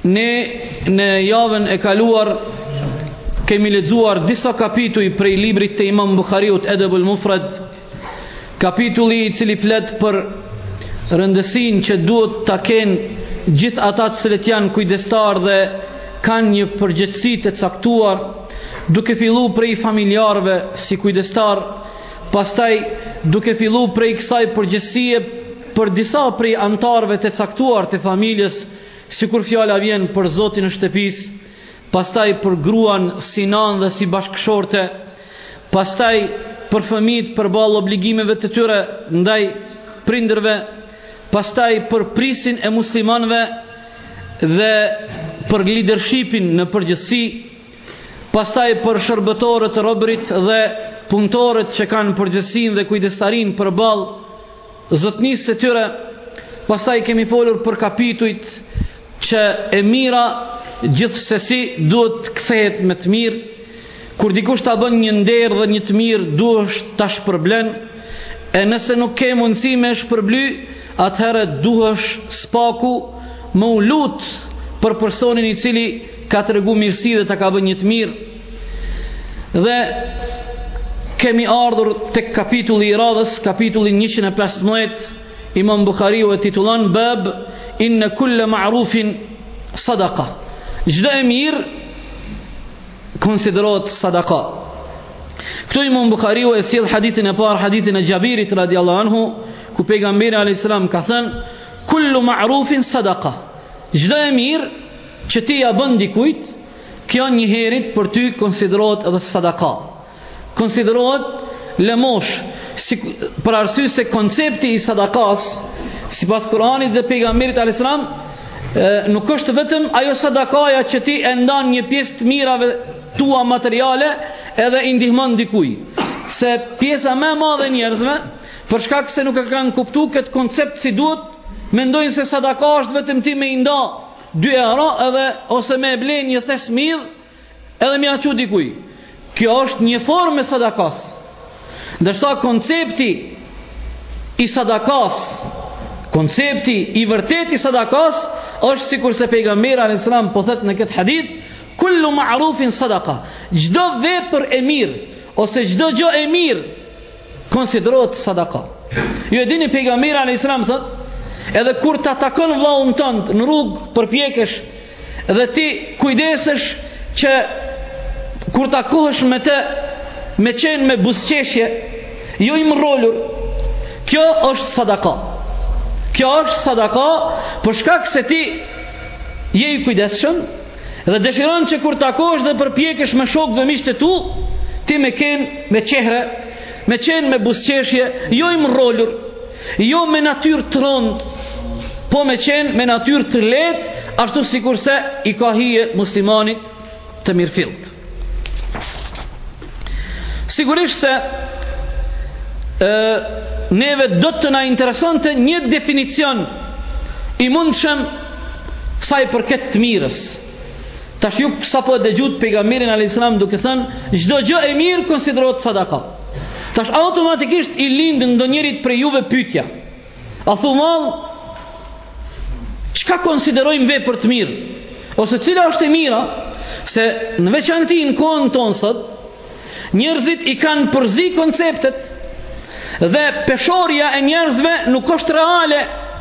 Ne në javën e kaluar kemi lexuar disa kapituj prej librit të Imam Buhariut Edebul Mufrad, kapitulli I cili flet për rëndësinë që duhet ta kenë gjithë ata të cilët janë kujdestar dhe kanë një përgjegjësi të caktuar, duke filluar prej familjarëve si kujdestar, pastaj duke filluar prej kësaj përgjegjësie për disa prej antarëve të caktuar të familjes, sikur fjala vjen për zotin e shtëpisë, pastaj për gruan si nanë dhe si bashkëshorte, pastaj për fëmijët përballë obligimeve të tyre ndaj prindërve, pastaj për prisin e muslimanëve dhe për leadershipin në përgjithësi, pastaj për shërbëtorët e robërit dhe punëtorët që kanë përgjithësinë dhe kujdestarinë përballë zotnisë së tyre. Pastaj kemi folur për kapitujt që e mira gjithsesi duhet të kthehet me të mirë. Kur dikush ta bën një nder dhe një të mirë, duhet ta shpërblen, e nëse nuk ke mundësi me shpërbly, atëherë duhesh spaku më u lut për personin I cili ka tregu mirësi dhe ta ka bën një të mirë. Dhe kemi ardhur tek kapitulli I radhës, kapitullin 115. Imam Buhariu e titullon Bab inna kulla ma'rufin sadaqa. Çdo e mirë konsiderohet sadaka. Këtu Imam Buhariu e sjell hadithin e parë, hadithin e Jabirit radhiyallahu anhu, ku pejgamberi alayhis salam ka thënë kullu ma'rufin sadaqa. Çdo e mirë që ti ja bën dikujt, kjo një herit për ty konsiderohet edhe sadaka. Konsiderohet lëmosh, për arsye se koncepti I sadakas sipas Kuranit dhe pejgamberit alayhis salam nuk është vetëm ajo sadakaja që ti e ndan një pjesë të mirave tua materiale edhe I ndihmon dikujt. Se pjesa më e madhe e njerëzve, për shkak se nuk e kanë kuptuar këtë koncept si duhet, mendojnë se sadaka është vetëm ti me I nda 2 euro edhe ose me ble një thes mill edhe më ia çu dikujt. Kjo është një formë e sadakas. Ndërsa koncepti I sadakas, koncepti I vërtet I sadakas është sikur se pejgamberi alayhis salam po thot në këtë hadith, kullu ma'rufin sadaqa. Çdo vepër e mirë ose çdo gjë e mirë konsiderohet sadaka. Ju e dini pejgamberi alayhis salam thot, edhe kur ta takon vllaun tënd në rrugë përpjekesh dhe ti kujdesesh që kur takohesh me të me qenë me buzëqeshje, jo I mrolur, kjo është sadaka. Kjo është sadaka për shkak se ti je I kujdesshëm dhe dëshiron që kur takohesh dhe përpjekesh me shokë dhe miqtë tu, ti me qenë me qehre, me qenë me buzëqeshje, jo I mrolur, jo me natyrë të rëndë, po me qenë me natyrë të lehtë, ashtu sikurse I ka hije muslimanit të mirëfillt. Sigurisht se neve do të na interesante një definicion I mundshëm sa I përket të mirës. Tash ju sapo dëgjut pejgamberin alayhis salam duke thënë çdo gjë e mirë konsiderohet sadaka. Tash automatikisht I lind ndonjërit prej juve pyetja. A thumall, çka konsiderojmë vepër të mirë? Ose cila është e mira? Se në veçanti në kohën tonë sot njerëzit I kanë përzi konceptet dhe peshorja e njerëzve nuk është reale.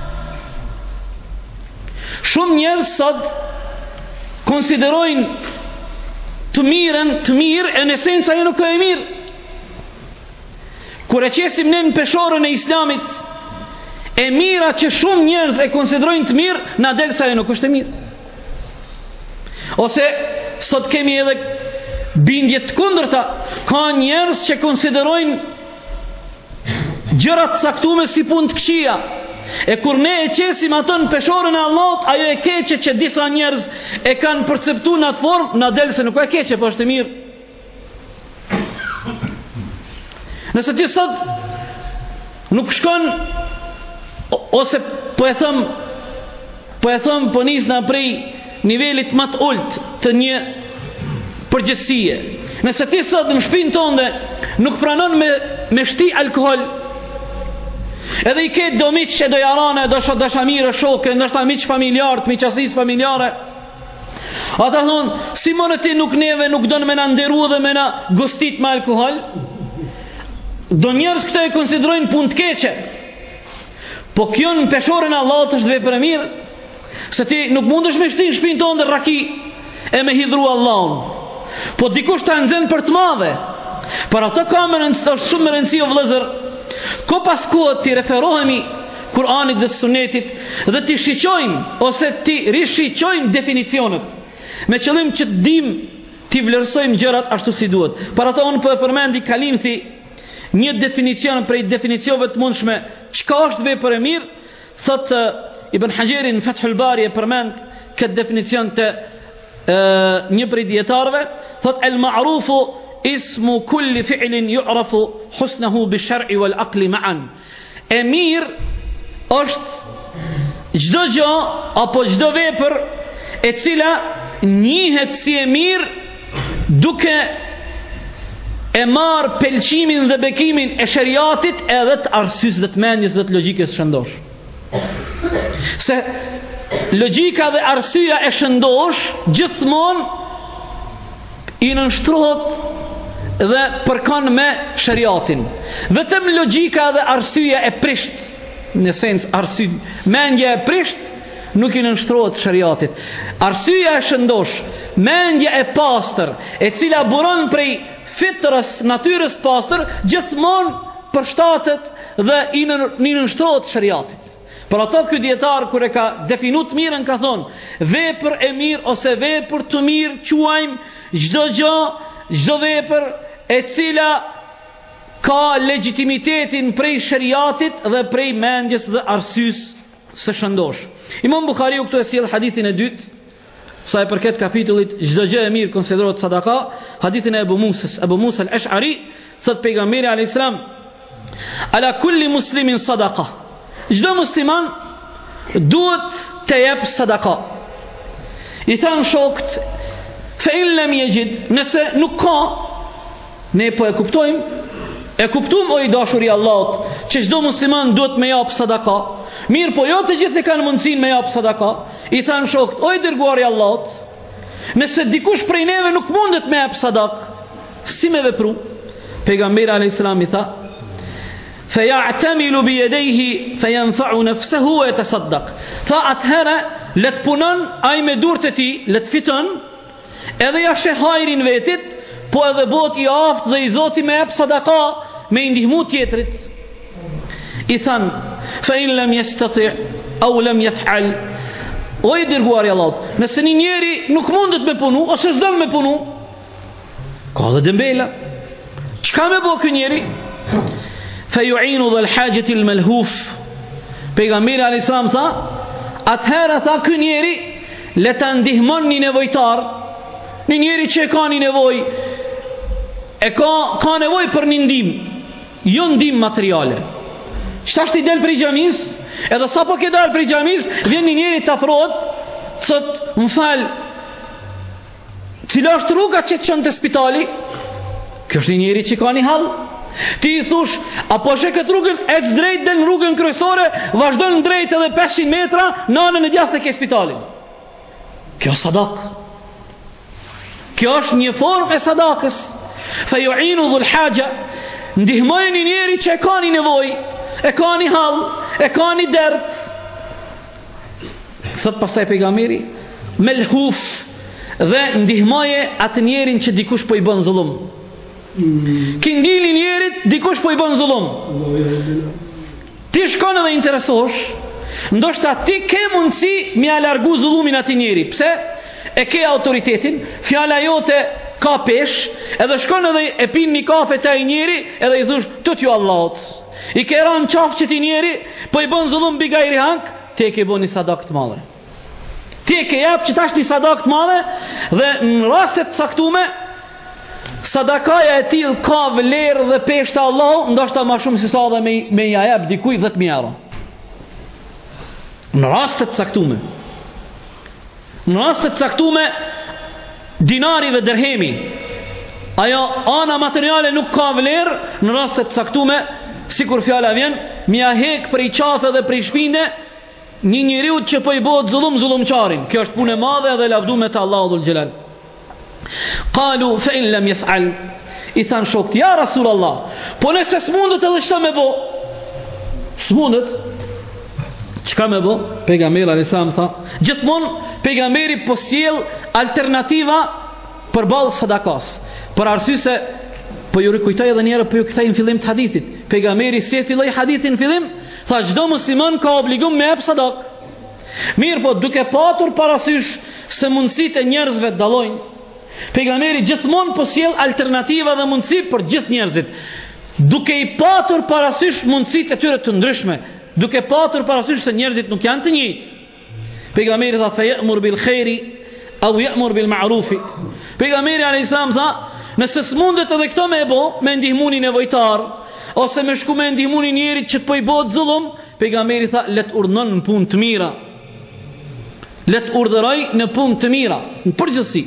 Shumë njerëz sot konsiderojnë të mirën të mirë e në esencë ajo nuk e mirë. Kur e qesim ne në peshorën e Islamit, e mira që shumë njerëz e konsiderojnë të mirë, na del se ajo nuk është e mirë. Ose sot kemi edhe bindje të kundërta. Ka njerëz që konsiderojnë gjërat caktuar si punë të këqija. E kur ne e qesim atë në peshorën e Allahut, ajo e keqe që disa njerëz e kanë perceptuar në atë formë, na del se nuk e keqe, po është e mirë. Nëse ti sot nuk shkon ose po e them po nis na prej nivelit më të ulët të një përgjithësie. Nëse ti sot në shtëpinë tënde nuk pranon me shti alkohol, edhe I ke do miq e do jarane, do dashamire, shoke, ndoshta miq familjar, miqësisë familjare, Ata thonë, si mënë ti nuk neve nuk donë me na nderu dhe me na gostit me alkohol? Do njerëz këta e konsiderojnë punë të keqe. Po kjo në peshorën Allahut është vepër e mirë, se ti nuk mundesh me shtin shpinë tonë dhe raki e me hidhru Allahun. Po dikush ta nxen për të madhe. Për ato është shumë më rëndësi o vëllezër, ko pas kohët ti referohemi Kur'anit dhe Sunetit dhe ti shiqojmë ose ti rishiqojmë definicionet, me qëllim që të dim ti vlerësojmë gjërat ashtu si duhet. Për ato unë përmendi kalimthi një definicion prej definicioneve të mundshme çka është vepër e mirë. Thot Ibn Hajeri në Fathul Bari e përmend këtë definicion të një prej dietarëve, thot el ma'rufu ismu kulli fi'lin yu'rafu husnuhu bi shar'i wal aqli ma'an. E mirë është çdo gjë apo çdo vepër e cila njihet si e mirë duke e marë pelqimin dhe bekimin e shariatit edhe të arsyes dhe të mendjes dhe të logjikës shëndosh. Se logjika dhe arsyeja e shëndosh gjithmonë i nënshtrohet dhe përkon me shariatin. Vetëm logjika dhe arsyeja e prisht, në sens mendja e prisht nuk i nënshtrohet shariatit. Arsyeja e shëndosh, mendja e pastër, e cila buron prej fitrës, natyrës pastër, gjithmonë përshtatet dhe i nënshtrohet shariatit. Për ato ky dietar kur e ka definu të mirën ka thonë, vepër e mirë ose vepër të mirë quajmë çdo gjë, çdo vepër e cila ka legitimitetin prej shariatit dhe prej mendjes dhe arsyes së shëndosh. Imam Buhariu këtu e sjell hadithin e dytë, sa e përket kapitullit çdo gjë e mirë konsiderohet sadaka, hadithin e Abu Musa al-Ash'ari, thot pejgamberi alayhis salam, ala kulli muslimin sadaka. Çdo musliman duhet të jep sadaka. I thanë shokët, fa in lam yajid, nëse nuk ka, ne po e kuptojmë o i dashuri Allahut, që çdo musliman duhet me jap sadaka. Mirë, po jo të gjithë e kanë mundësinë me jap sadaka. I thanë shokët, o i dërguari Allahut, nëse dikush prej neve nuk mundet me jap sadak, si me vepru? Pejgamberi alayhis salam i tha, فَيَعْتَمِلُ بِيَدَيْهِ فَيَنْفَعُ نَفْسَهُ وَيَتَصَدَّقْ. Tha atëherë, let punon ai me durët e tij, let fiton, edhe ja sheh hajrin vetit, po edhe bëhet i aftë dhe i Zoti me jep sadaka, me i ndihmu tjetrit. I than, فَإِنْ لَمْ يَسْتَطِعْ أَوْ لَمْ يَفْعَلْ. O i dërguari i Allahut, nëse një njeri nuk mundet me punu ose s'don me punu, ka dhe dembela. Çka me bë ky njeri? فَيُعِينُ ذَا الْحَاجَةِ الْمَلْهُوفِ. Pejgamberi alayhis salam tha, atëherë tha ky njeri le ta ndihmon një nevojtar, një njeri që ka një nevojë, ka nevojë për një ndihmë, jo ndihmë materiale. Çtash ti del prej xhamis, edhe sa po ke dal prej xhamis, vjen një njeri të afrohet, thot, m'fal, cila është rruga që të çon te spitali? Kjo është një njeri që ka një hall. Ti i thush, apo shë këtë rrugën, ec drejt del në rrugën kryesore, vazhdon në drejt edhe 500 metra, në anën e djathtë të ke spitalin. Kjo sadak. Kjo është një formë e sadakës. Feju'inu dhul haja, ndihmojnë një njeri që e ka një nevoj, e ka një hall, e ka një dert. Thot pastaj pejgamberi, melhuf, dhe ndihmoje atë njerin që dikush po i bën zullum. Kindili njerit dikush po i bën zullum, ti shkon edhe interesosh, ndoshta ti ke mundësi mi a largu zullumin ati njeri. Pse? E ke autoritetin, fjala jote ka pesh, edhe shkon edhe e pin një kafe të i njeri, edhe i thush tut ju Allahut, i ke ran qaf që ti njeri po i bën zullum biga i rihank, ti e ke bo një sadak të madhe, ti e ke jap që tash një sadak të madhe. Dhe në rastet saktume sadakaja e tillë ka vlerë dhe peshë të Allahut, ndoshta më shumë se sa dhe me ja jap dikuj 10.000 euro. Në rastet caktume. Në rastet caktume, dinari dhe dirhemi, ajo ana materiale nuk ka vlerë. Në rastet caktume, sikur fjala vjen, mja hek prej qafe dhe prej shpinde, një njeriu që po i bëhet zullumçarin. Kjo është punë e madhe dhe lavdume te Allahu dhul Jalal. Qalu fa in lam yaf'al, i than shokët, ja Rasulullah, po nëse s'mundet edhe çfarë me bë? S'mundet, çka me bë? Pejgamberi alayhis salam tha, gjithmonë pejgamberi po sjell alternativa përballë sadakas. Për arsye se po ju rikujtoj edhe një herë, po ju kthej në fillim të hadithit. Pejgamberi si e filloi hadithin në fillim, tha çdo musliman ka obligum me jap sadak. Mirë, po duke patur parasysh se mundësitë e njerëzve dallojnë, pejgamberi gjithmonë po sjell alternativa dhe mundësi për gjithë njerëzit, duke i patur parasysh mundësitë e tyre të ndryshme, duke patur parasysh se njerëzit nuk janë të njëjtë. Pejgamberi tha fa ya'mur bil khairi aw ya'mur bil ma'rufi. Pejgamberi alayhis salam tha, nëse s'mundet edhe këto me e bo, me ndihmuni nevojtar, ose me shku me ndihmuni njerit që po i bëhet zullum, pejgamberi tha, let urdhnon në punë të mira, let urdhëroj në punë të mira, në përgjithësi.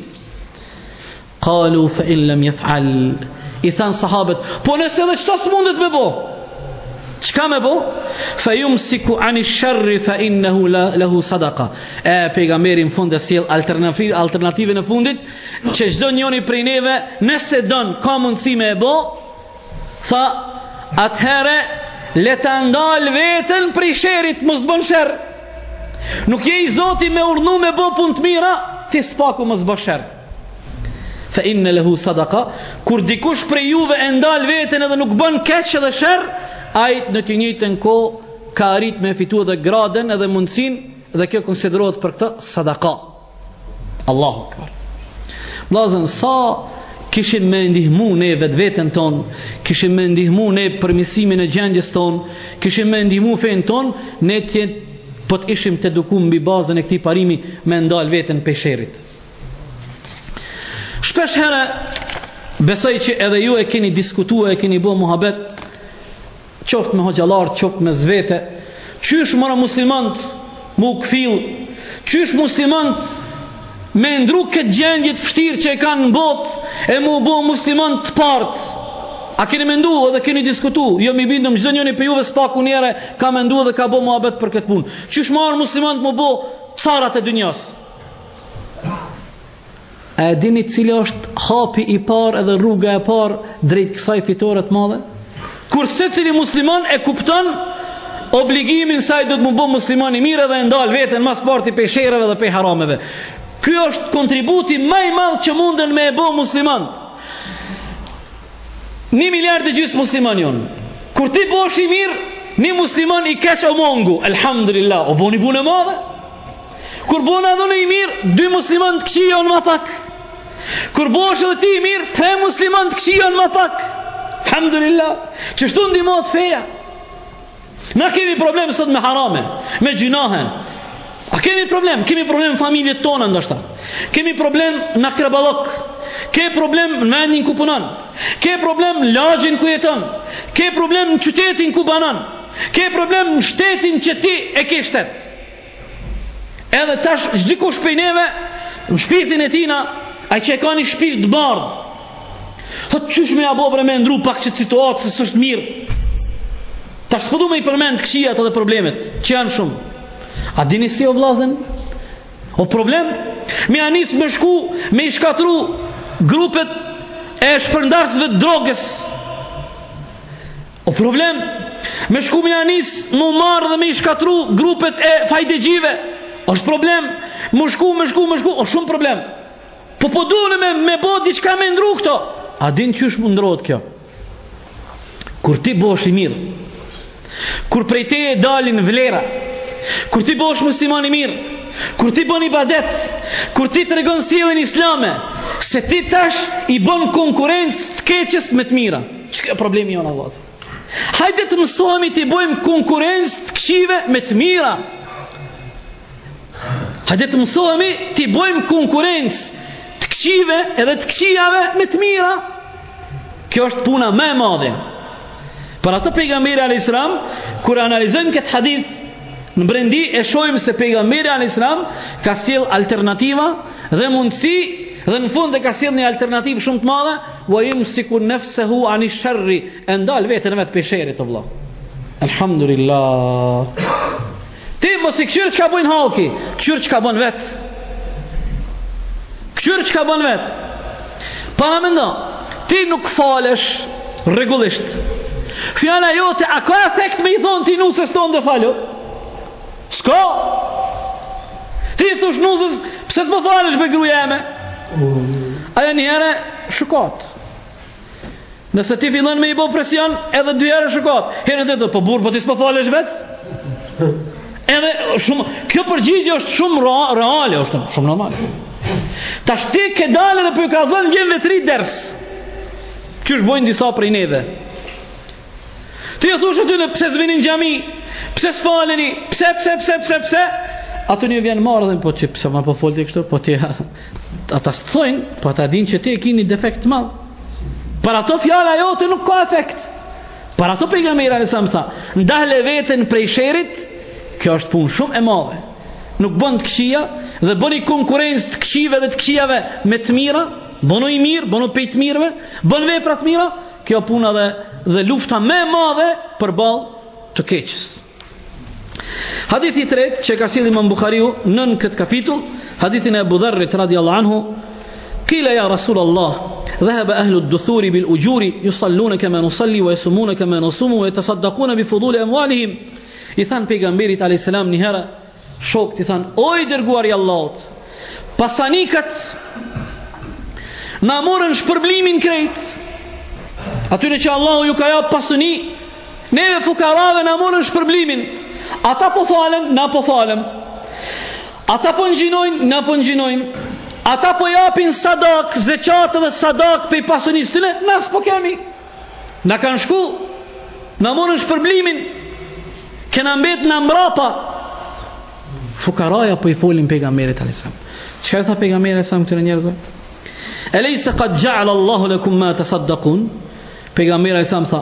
Qalu fa in lam yaf'al, i than sahabët, po nëse edhe çto s'mundet me bo, çka me bo? Fa yumsiku ani sharri fa innahu lahu sadaqa. Pejgamberi në fund e sjell alternative në fundit, që çdo njëri prej neve nëse don ka mundësi me e bë, tha atëherë le ta ndal veten prej sherrit, mos bën sherr. Nuk je i Zoti me urdhnu me bë punë të mira, ti s'paku mos bë sherr. Fa inna lahu sadaqa, kur dikush prej juve e ndal veten edhe nuk bën keq edhe sherr, ai në të njëjtën kohë ka arrit me fitu edhe gradën edhe mundësinë, dhe kjo konsiderohet për këtë sadaka. Allahu akbar. Vllazën, sa kishin me ndihmu ne vetveten ton, kishin me ndihmu ne përmirësimin e gjendjes ton, kishin me ndihmu fen ton, ne po të ishim të edukuar mbi bazën e këtij parimi me ndal veten pe sherrit. Shpesh herë besoj që edhe ju e keni diskutuar, e keni bërë muhabet, qoftë me hoxhallar, qoftë me zvete, qysh mëra muslimant mu këfill, qysh muslimant me ndru këtë gjendje të vështirë që e kanë në botë e mu bo muslimant të partë. A keni mendu edhe keni diskutu? Jo mi bindëm çdo njëri për juve s'paku njëre ka mendu dhe ka bo muhabet për këtë punë. Qysh marë muslimant mu bo carat e dynjas? A e dini cili është hapi i parë edhe rruga e parë drejt kësaj fitore të madhe? Kur secili musliman e kupton obligimin saj do të më bo musliman i mirë dhe ndal veten mas parti pe sherrave dhe pe harameve. Ky është kontributi më i madh që munden me e bo musliman. 1,5 miliard musliman jon. Kur ti bosh i mirë, një musliman i keq o mongu, elhamdulillah, o boni punë e madhe. Kur bona dhone i mirë, 2 musliman të këqijon më pak. Kur bosh edhe ti i mirë, 3 musliman të këqijon më pak. Alhamdulillah, që shtu ndihmohet feja. Na kemi problem sot me harame, me gjunahe. A kemi problem në familjet tona ndoshta. Kemi problem në akraballok. Ke problem në vendin ku punon. Ke problem në lagjin ku jeton. Ke problem në qytetin ku banon. Ke problem në shtetin që ti e ke shtet. Edhe tash çdikush prej neve në shpirtin e tina, ai që e ka një shpirt të bardh, thot qysh me abo bre me ndru pak që situatë se s'është mirë. Tash s'po du me i përmend këqijat edhe problemet që janë shumë. A dini si o vllazën? O problem me anis me shku me i shkatru grupet e shpërndarësve të drogës. O problem me shku me anis mu marrë dhe me i shkatru grupet e fajdegjive. Është problem me shku, o shumë problem. Po duhet me bo diçka me ndru këto. A din qysh më ndrohet kjo? Kur ti bosh i mirë, kur prej te e dalin vlera, kur ti bosh musliman i mirë, kur ti bën ibadet, kur ti të regon sjelljen islame, se ti tash i bën konkurrencë të keqes me të mira. Çka problemi jonë Allah? Hajde të mësohemi të bëjmë konkurrencë të këqive me të mira. Hajde të mësohemi të bëjmë konkurrencë të këqive edhe të këqijave me të mira. Kjo është puna më e madhe. Për ato pejgamberi alayhis salam, kur analizojmë këtë hadith në brendi, e shohim se pejgamberi alayhis salam ka sjell alternativa dhe mundësi, dhe në fund e ka sjell një alternativë shumë të madhe, wa yumsiku nafsahu ani sharri, e ndal veten vetë pe sherrit, vëlla. Alhamdulillah. Ti mos i këshyr që ka bojnë halki, këshyr që ka bojnë vetë. Këshyr që ka bojnë vetë. Para mendo, ti nuk falesh rregullisht. Fjala jote, a ka efekt me i thonë ti nusës tonë dhe falu? S'ka. Ti thush nusës, pse s'po falesh me gruja eme? Aja njëre shukat. Nëse ti fillon me i bo presion, edhe 2 herë shukat. Herën të të, po burë, po ti s'po falesh vetë? Edhe shumë, kjo përgjigje është shumë reale, është shumë normale. Ta shti ke dalë dhe për ju ka zonë gjemve 3 ders. Qysh bojnë disa prej neve. Ti e thush aty në pse s'vinin gjami, pse s'faleni, pse. Ato një vjen marrë dhe po që pse ma po folti kështu, po ti ata s'thojnë, po ata din që ti e kini defekt madh. Për ato fjala jote nuk ka efekt. Për ato pejgamberi alayhis salam, ndahle veten prej sherrit, kjo është punë shumë e madhe. Nuk bën të këqija dhe bëni konkurrencë të këqive dhe të këqijave me të mira, bënu i mirë, bënu pej të mirëve, bën vepra të mira, kjo puna dhe lufta më e madhe përballë të keqës. Hadithi i tretë që ka sjellë Imam Buhariu nën këtë kapitull, hadithin e Abu Dharrit radhiyallahu anhu, qila ya Rasulullah ذهب أهل الدثور بالأجور يصلون كما نصلي ويصومون كما نصوم ويتصدقون بفضول أموالهم. I than pejgamberit alayhis salam një herë, shokët i than, o i dërguari i Allahut, pasanikat na morën shpërblimin krejt. Atyre që Allahu ju ka jap pasuni, neve fukarave na morën shpërblimin. Ata po falen, na po falem. Ata po ngjinojnë, na po ngjinojmë. Ata po japin sadak, zeqatë dhe sadak pe pasunisë tyne, na s'po kemi. Na kanë shku, na morën shpërblimin, kena mbet në mbrapa. Fukaraja po i folin pejgamberit alayhis salam. Çka i tha pejgamberi alayhis salam këtyre njerëzve? Alaysa qad ja'ala Allahu lakum ma tasaddaqun? Pejgamberi alayhis salam tha,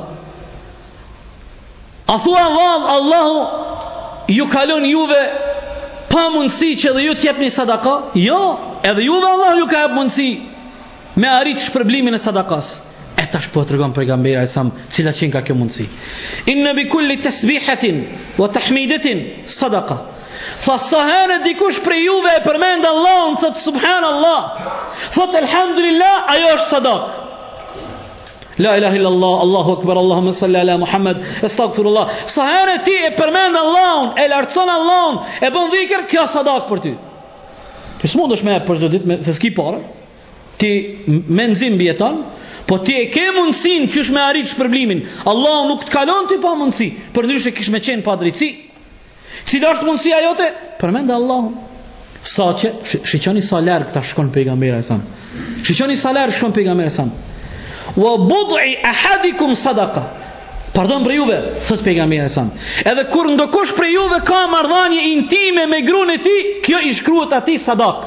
a thua Allahu ju kalon juve pa mundësi që dhe ju t'jepni sadaka? Jo, edhe juve Allah ju ka jep mundësi me arrit shpërblimin e sadakas. E tash po të regon pejgamberi alayhis salam cila qenë ka kjo mundësi. Inna bi kulli tasbihatin wa tahmidatin sadaqa. Tha sa herë dikush prej juve e përmend Allahun, thot subhanallah, thot elhamdulillah, ajo është sadak. La ilaha illallah, Allahu akbar, Allahumma salli ala Muhammad, astaghfirullah. Sa herë ti e përmend Allahun, e lartëson Allahun, e bën dhikr, kjo sadak për ty. Ti s'mundesh me për çdo ditë se s'ki parë. Ti me nxim bjeton, po ti e ke mundësinë qysh me arrit shpërblimin. Allahu nuk të kalon ti pa mundësi, përndryshe kish me qenë pa drejtësi. Cila është mundësia jote? Përmend Allahun. Saqë, shiqoni sa larg ta shkon pejgamberi alayhis salam. Shiqoni sa larg shkon pejgamberi alayhis salam. Wa bud'i ahadikum sadaqa. Pardon për juve, thot pejgamberi alayhis salam. Edhe kur ndokush për juve ka marrëdhënie intime me gruan e tij, kjo i shkruhet atij sadak.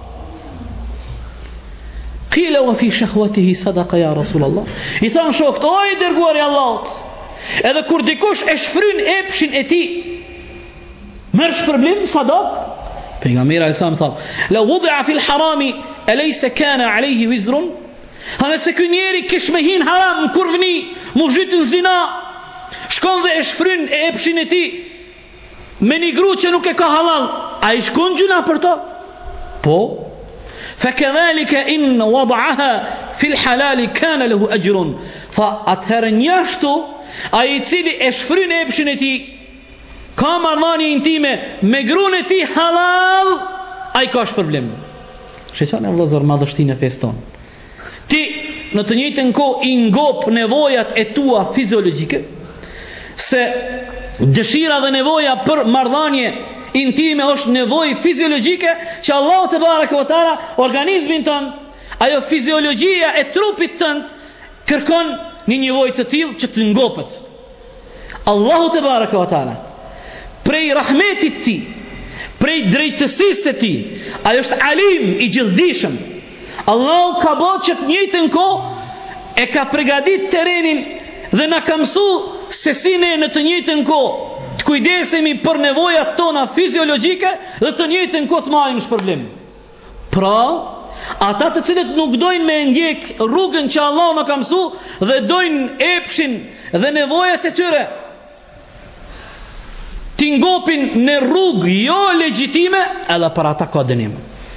Qila wa fi shahwatihi sadaqa ya Rasulullah. I than shokët, o i dërguari i Allahut, edhe kur dikush e shfryn epshin e tij, merr shpërblim sadak. Pejgamberi alayhis salam tha, la wudi'a fil harami alaysa kana alayhi wizrun? Nëse ky njeri kish me hin haram në kurvni, mu zhyt në zina, shkon dhe e shfryn e epshin e tij me një gru që nuk e ka halal, a i shkon gjuna për to? Po. Fakadhalika in wada'aha fil halali kana lahu ajrun. Tha atëherë njashtu ai i cili e shfryn e epshin e tij, ka marrëdhënie intime me gruan e tij halal, ai ka shpërblim. Shëçan e vëllazër madhështinë e feston. Ti në të njëjtën kohë i ngop nevojat e tua fiziologjike, se dëshira dhe nevoja për marrëdhënie intime është nevojë fiziologjike që Allahu te bareke ve teala organizmin ton, ajo fiziologjia e trupit tënd kërkon një nevojë të tillë që të ngopet. Allahu te bareke ve teala prej rahmetit ti, prej drejtësisë së tij, ai është alim i gjithdijshëm. Allahu ka bërë që të njëjtën kohë e ka përgatitur terrenin dhe na ka mësuar se si ne në të njëjtën kohë të kujdesemi për nevojat tona fiziologjike dhe të njëjtën kohë të marrim shpërblim. Pra, ata të cilët nuk dojnë me ndjek rrugën që Allahu na ka mësuar dhe dojnë epshin dhe nevojat e tyre ti ngopin në rrugë jo legjitime, edhe për ata ka dënim.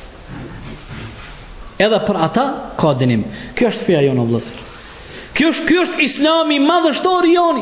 Edhe për ata ka dënim. Kjo është feja jonë, o vëllezër. Kjo është Islami madhështor i joni.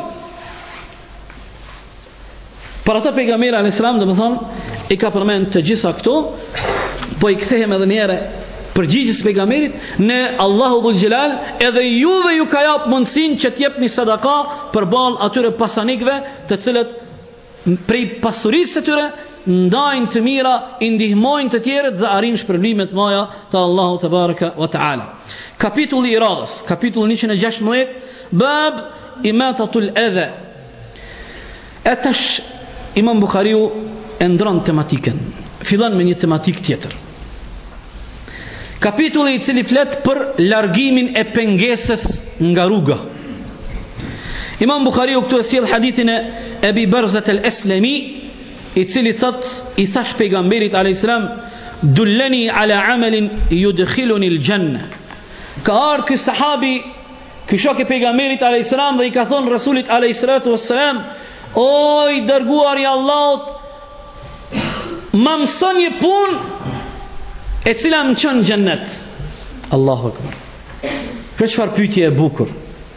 Për ata pejgamberi alayhis salam, domethënë, i ka përmend të gjitha këto, po i kthehem edhe një herë përgjigjes pejgamberit në Allahu dhul Xhelal, edhe juve ju ka jap mundësinë që t'jepni sadaka përballë atyre pasanikëve, të cilët prej pasurisë së tyre ndajnë të mira, i ndihmojnë të tjerët dhe arrin shpërblimet maja të Allahu te baraka wa taala. Kapitulli i radhës, kapitulli 116, bab imatatul adha. Atash Imam Buhariu e ndron tematikën. Fillon me një tematik tjetër. Kapitulli i cili flet për largimin e pengesës nga rruga. Imam Buhariu këtu e sjell hadithin e Ebi Barzat al-Aslami, i cili i thash pejgamberit alayhis salam, dulleni ala amalin yudkhiluni al-janna. Ka ardhur ky sahabi, ky shok i pejgamberit alayhis salam, dhe i ka thonë Rasulit alayhis salatu wassalam, o i dërguar i Allahut, më mëson një punë e cila më çon në xhennet. Allahu akbar. Kjo çfarë pyetje e bukur.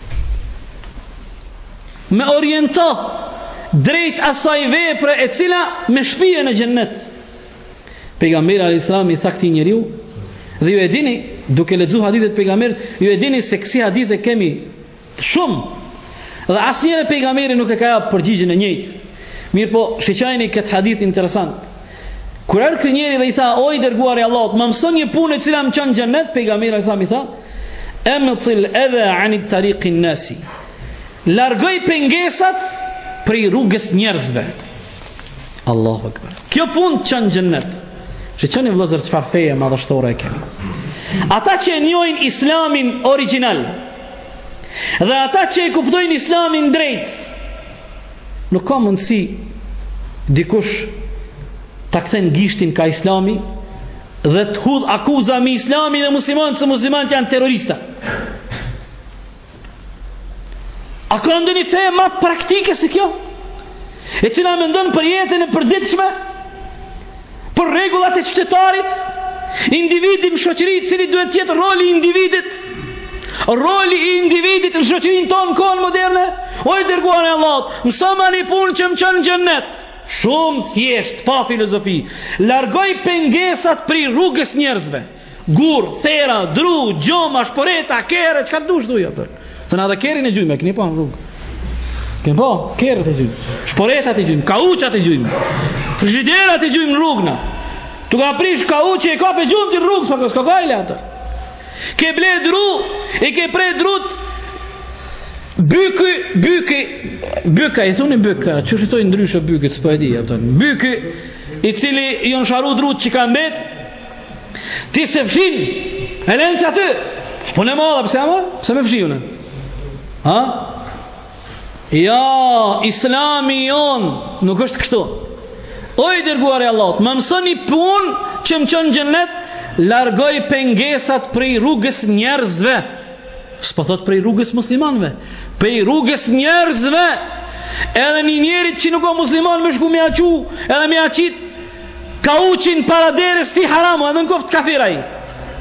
Me oriento drejt asaj vepre e cila me shpije në xhennet. Pejgamberi alayhis salam i tha këtij njeriu, dhe ju e dini, duke lexuar hadithet e pejgamberit, ju e dini se kësi hadithe kemi shumë, dhe asnjëherë pejgamberi nuk e ka jap përgjigjen e njëjtë. Mirë po, shiqajni këtë hadith interesant. Kur erdhi ky njeri dhe i tha, o i dërguari i Allahut, më mëson një punë e cila më çon në xhennet, pejgamberi alayhis salam i tha, amtil adha an tariqin nasi. Largoj pengesat prej rrugës njerëzve. Allahu akbar. Kjo punë çon në xhennet. Shiqoni vëllezër çfarë feje madhështore e kemi. Ata që e njohin Islamin original dhe ata që e kuptojnë Islamin drejt, nuk ka mundësi dikush ta kthen gishtin ka Islami dhe të hudh akuza me Islamin dhe muslimanët se muslimanët janë terrorista. A ka ndonjë fe më praktike se kjo? E cila mendon për jetën e përditshme, për rregullat e qytetarit, individi në shoqëri, cili duhet të jetë roli i individit. Roli i individit në shoqërinë tonë në kohën moderne. O i dërguar i Allahut, mësoma një punë që më çon në xhennet. Shumë thjesht, pa filozofi. Largoj pengesat prej rrugës njerëzve. Gur, thera, dru, gjoma, shporeta, kerë, çka dush duj atë. Të na dhe kerin e gjujmë, keni pa në rrugë. Keni pa, kerët e gjujmë, shporetat e gjujmë, kauçat e gjujmë, frigiderat e gjujmë në rrugëna. Tu ka prish kauçi e ka pe gjujmë të rrugë, sa s'ka kajle atë. Ke ble dru, e ke pre drut, byka, i thuni byka, që shitoj ndryshë bykët, s'po e di, byky, i cili i on sharu drut që ka mbet, ti se fshin, e lenë që aty, po ne madha, pëse ama? Pëse me fshijune? Ha? Ja, Islami jon nuk është kështu. O i dërguar i Allahut, më mësoni punë që më çon në xhennet, largoj pengesat prej rrugës njerëzve. S'po thot prej rrugës muslimanëve, prej rrugës njerëzve. Edhe një njerit që nuk o musliman me shku me aqu, edhe me aquit kauçin para derës ti haramu, edhe në koft kafira i.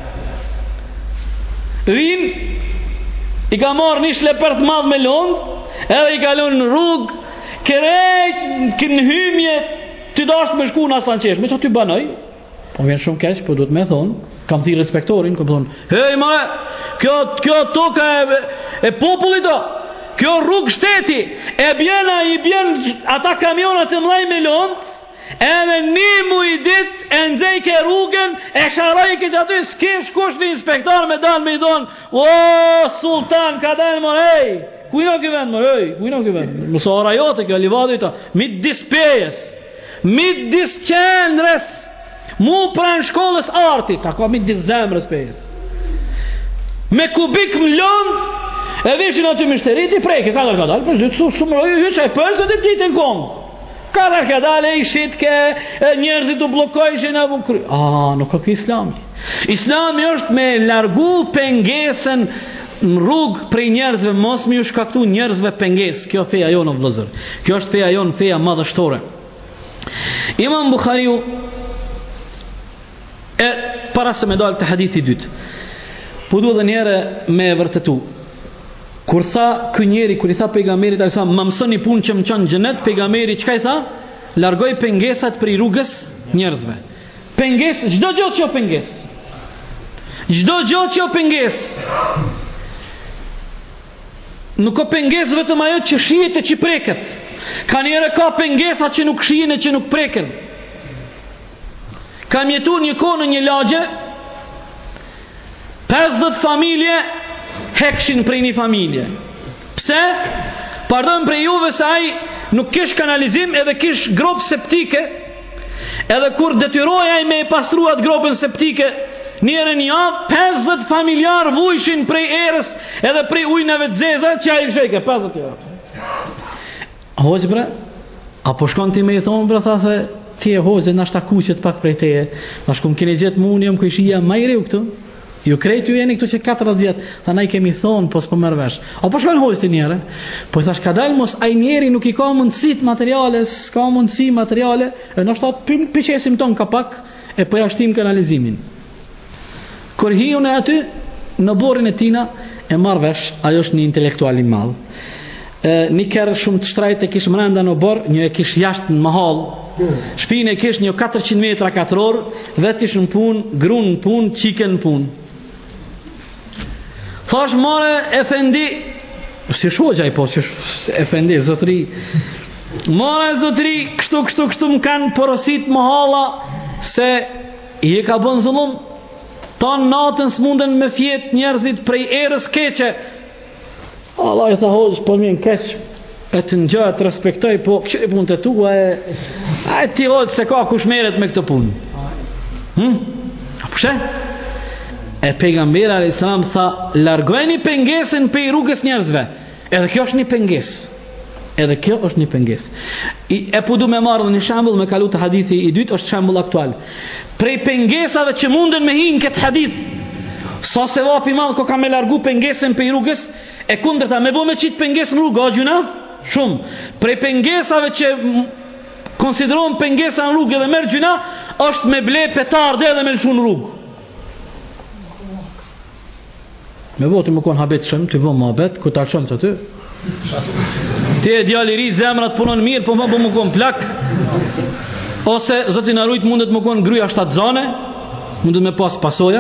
Vin, i ka marrë një shlepert madh me lond, edhe i kalon në rrugë, kërejt, kënë hymje, ty dasht me shku në asan qesh, me që ty banoj, po vjen shumë keq, po duhet me thonë, kam thi respektorin, kam thonë, hej mare, kjo toka e popullit do, kjo rrugë shteti, e bjena i bjen ata kamionat e mlaj me lond, edhe një mu i dit e nëzej ke rrugën, e sharaj ke që aty s'kesh kush një inspektor me dalë me i donë, o sultan ka dalë më, hej, kujna ki vend më, hej, kujna ki vend, mësa ora jote kjo livadë i ta, mit dis pejes, mit dis qendres, mu pranë shkollës artit, ta ka mit dis zemrës pejes, me kubik më lënd, e vishin aty mishterit i prejke, ka dalë, për zytë su më rojë, që e përse të ditë në kongë, ka dalë e i shitke, njerëzit u blokojshin e bukry. Nuk ka kë Islami. Islami është me largu pengesën në rrugë prej njerëzve, mos mi u shkaktu njerëzve pengesë. Kjo feja jonë o vëllezër. Kjo është feja jonë, feja madhështore. Imam Bukhariu para se me dalë të hadithi dytë, po duhet dhe njëre me vërtetu. Kur tha ky njeri, kur I tha pejgamberit alaihi salam, më mësoni punë që më çon xhenet, pejgamberi çka I tha? Largoj pengesat prej rrugës njerëzve. Pengesë, çdo gjë që pengesë. Çdo gjë që pengesë. Nuk ka pengesë vetëm ajo që shihet e që preket. Ka njerë ka pengesa që nuk shihen e që nuk preken. Kam jetuar një kohë në një lagje, 50 familje hekshin prej një familje. Pse? Pardon prej juve se ai nuk kish kanalizim edhe kish grop septike, edhe kur detyroj ai me pastruat gropën septike njërën javë, 50 familjar vujshin prej erës edhe prej ujnëve të zeza që ai sheke 50 euro. Hoxh bre, apo shkon ti me I thonë bre, tha se ti e hoxhe nashta kuqet pak prej teje, tash kum keni gjetë mund jam kujshia më I riu këtu. Ju krejt ju jeni këtu që 40 vjet. Tha na I kemi thonë, po s'po merr vesh. Apo shkon hoxh ti njëre. Po thash ka dal mos ai njeri nuk I ka mundësit materiale, s'ka mundësi materiale, e ndoshta piqesim ton kapak e po ja shtim kanalizimin. Kur hiun e aty në borrin e tina e marr vesh, ajo është një intelektual I madh. Një kerë shumë të shtrajt e kish mrenda në borë, një e kish jashtë në mahal, shpinë e kish një 400 metra katror, vetë ish në pun, grun në pun, qike në pun. Thash more efendi, si shoqaj po që efendi, zotri, more zotri, kështu më kanë porosit mahalla, se I e ka bën zullum, tanë natën s'munden me fjet njerëzit prej erës keqe. Allah I tha hoxh, po m'jen keq, e të ngjë të respektoj, po kështu punë të tua e ti hoxh se ka kush merret me këtë punë. Apo she? E pejgamberi alayhis salam tha, largojeni pengesën prej rrugës njerëzve. Edhe kjo është një pengesë. Edhe kjo është një pengesë. E po du me marrë një shembull, me kalu të hadithi I dytë, është shembull aktual. Prej pengesave që munden me hinë këtë hadith, sa se vapi madh ko ka me largu pengesën prej rrugës, e kundërta me bo me qitë pengesë në rrugë, a gjuna? Shumë. Prej pengesave që konsiderohen pengesa në rrugë edhe merë gjuna, është me ble petarde edhe me lëshu në rrugë. Me bo të më konë habet shëmë, të bo më habet, ku të alëshonë që ty? Ti e djali ri, zemrat punon mirë, po më konë plak. Ose, zëtin arrujt, mundet më konë gryja 7 zane, mundet me pas pasoja.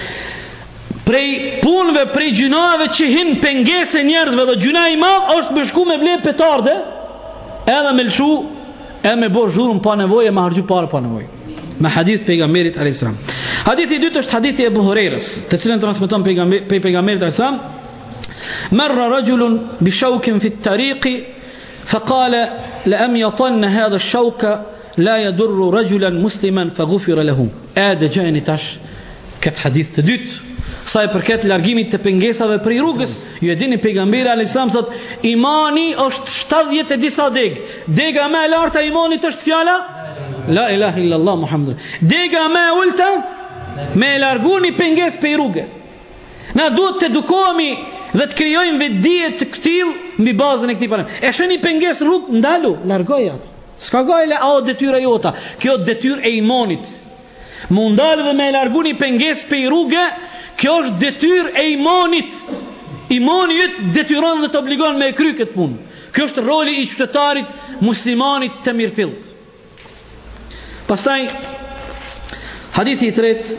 Prej punëve, prej gjunave që hinë pengese njerëzve dhe gjuna I madh është me shku me ble petarde edhe me lëshu edhe me bo zhurën pa nevoj e me hargju parë pa nevoj. Me hadith pejgamberit a.s. Hadithi dytë është hadithi e Abu Hurairës, të cilën transmeton pejgamberit a.s. Marra rajulun bi shawkin fi at-tariqi faqala la am yatanna hadha ash-shawka la yadurru rajulan musliman faghufira lahu. A dëgjoni tash këtë hadith të dytë. Sa I përket largimit të pengesave prej rrugës, ju e dini pejgamberi alayhis salam thot, imani është 70 e disa deg. Dega më e larta e imanit është fjala la ilaha illallah muhammedur. Dega më e ulta me largu një pengesë prej rrugë. Na duhet të edukohemi dhe të krijojmë vetdije të këtill mbi bazën e këtij parë. E shëni pengesë në rrugë, ndalu, largoj atë. S'ka gojle a detyra jota. Kjo detyrë e imanit. Mu ndalë dhe me largu një pengesë prej rrugë, kjo është detyrë e imanit. Imani jëtë detyron dhe të obligon me e kry këtë punë. Kjo është roli I qytetarit muslimanit të mirëfillt. Pastaj hadithi I tretë,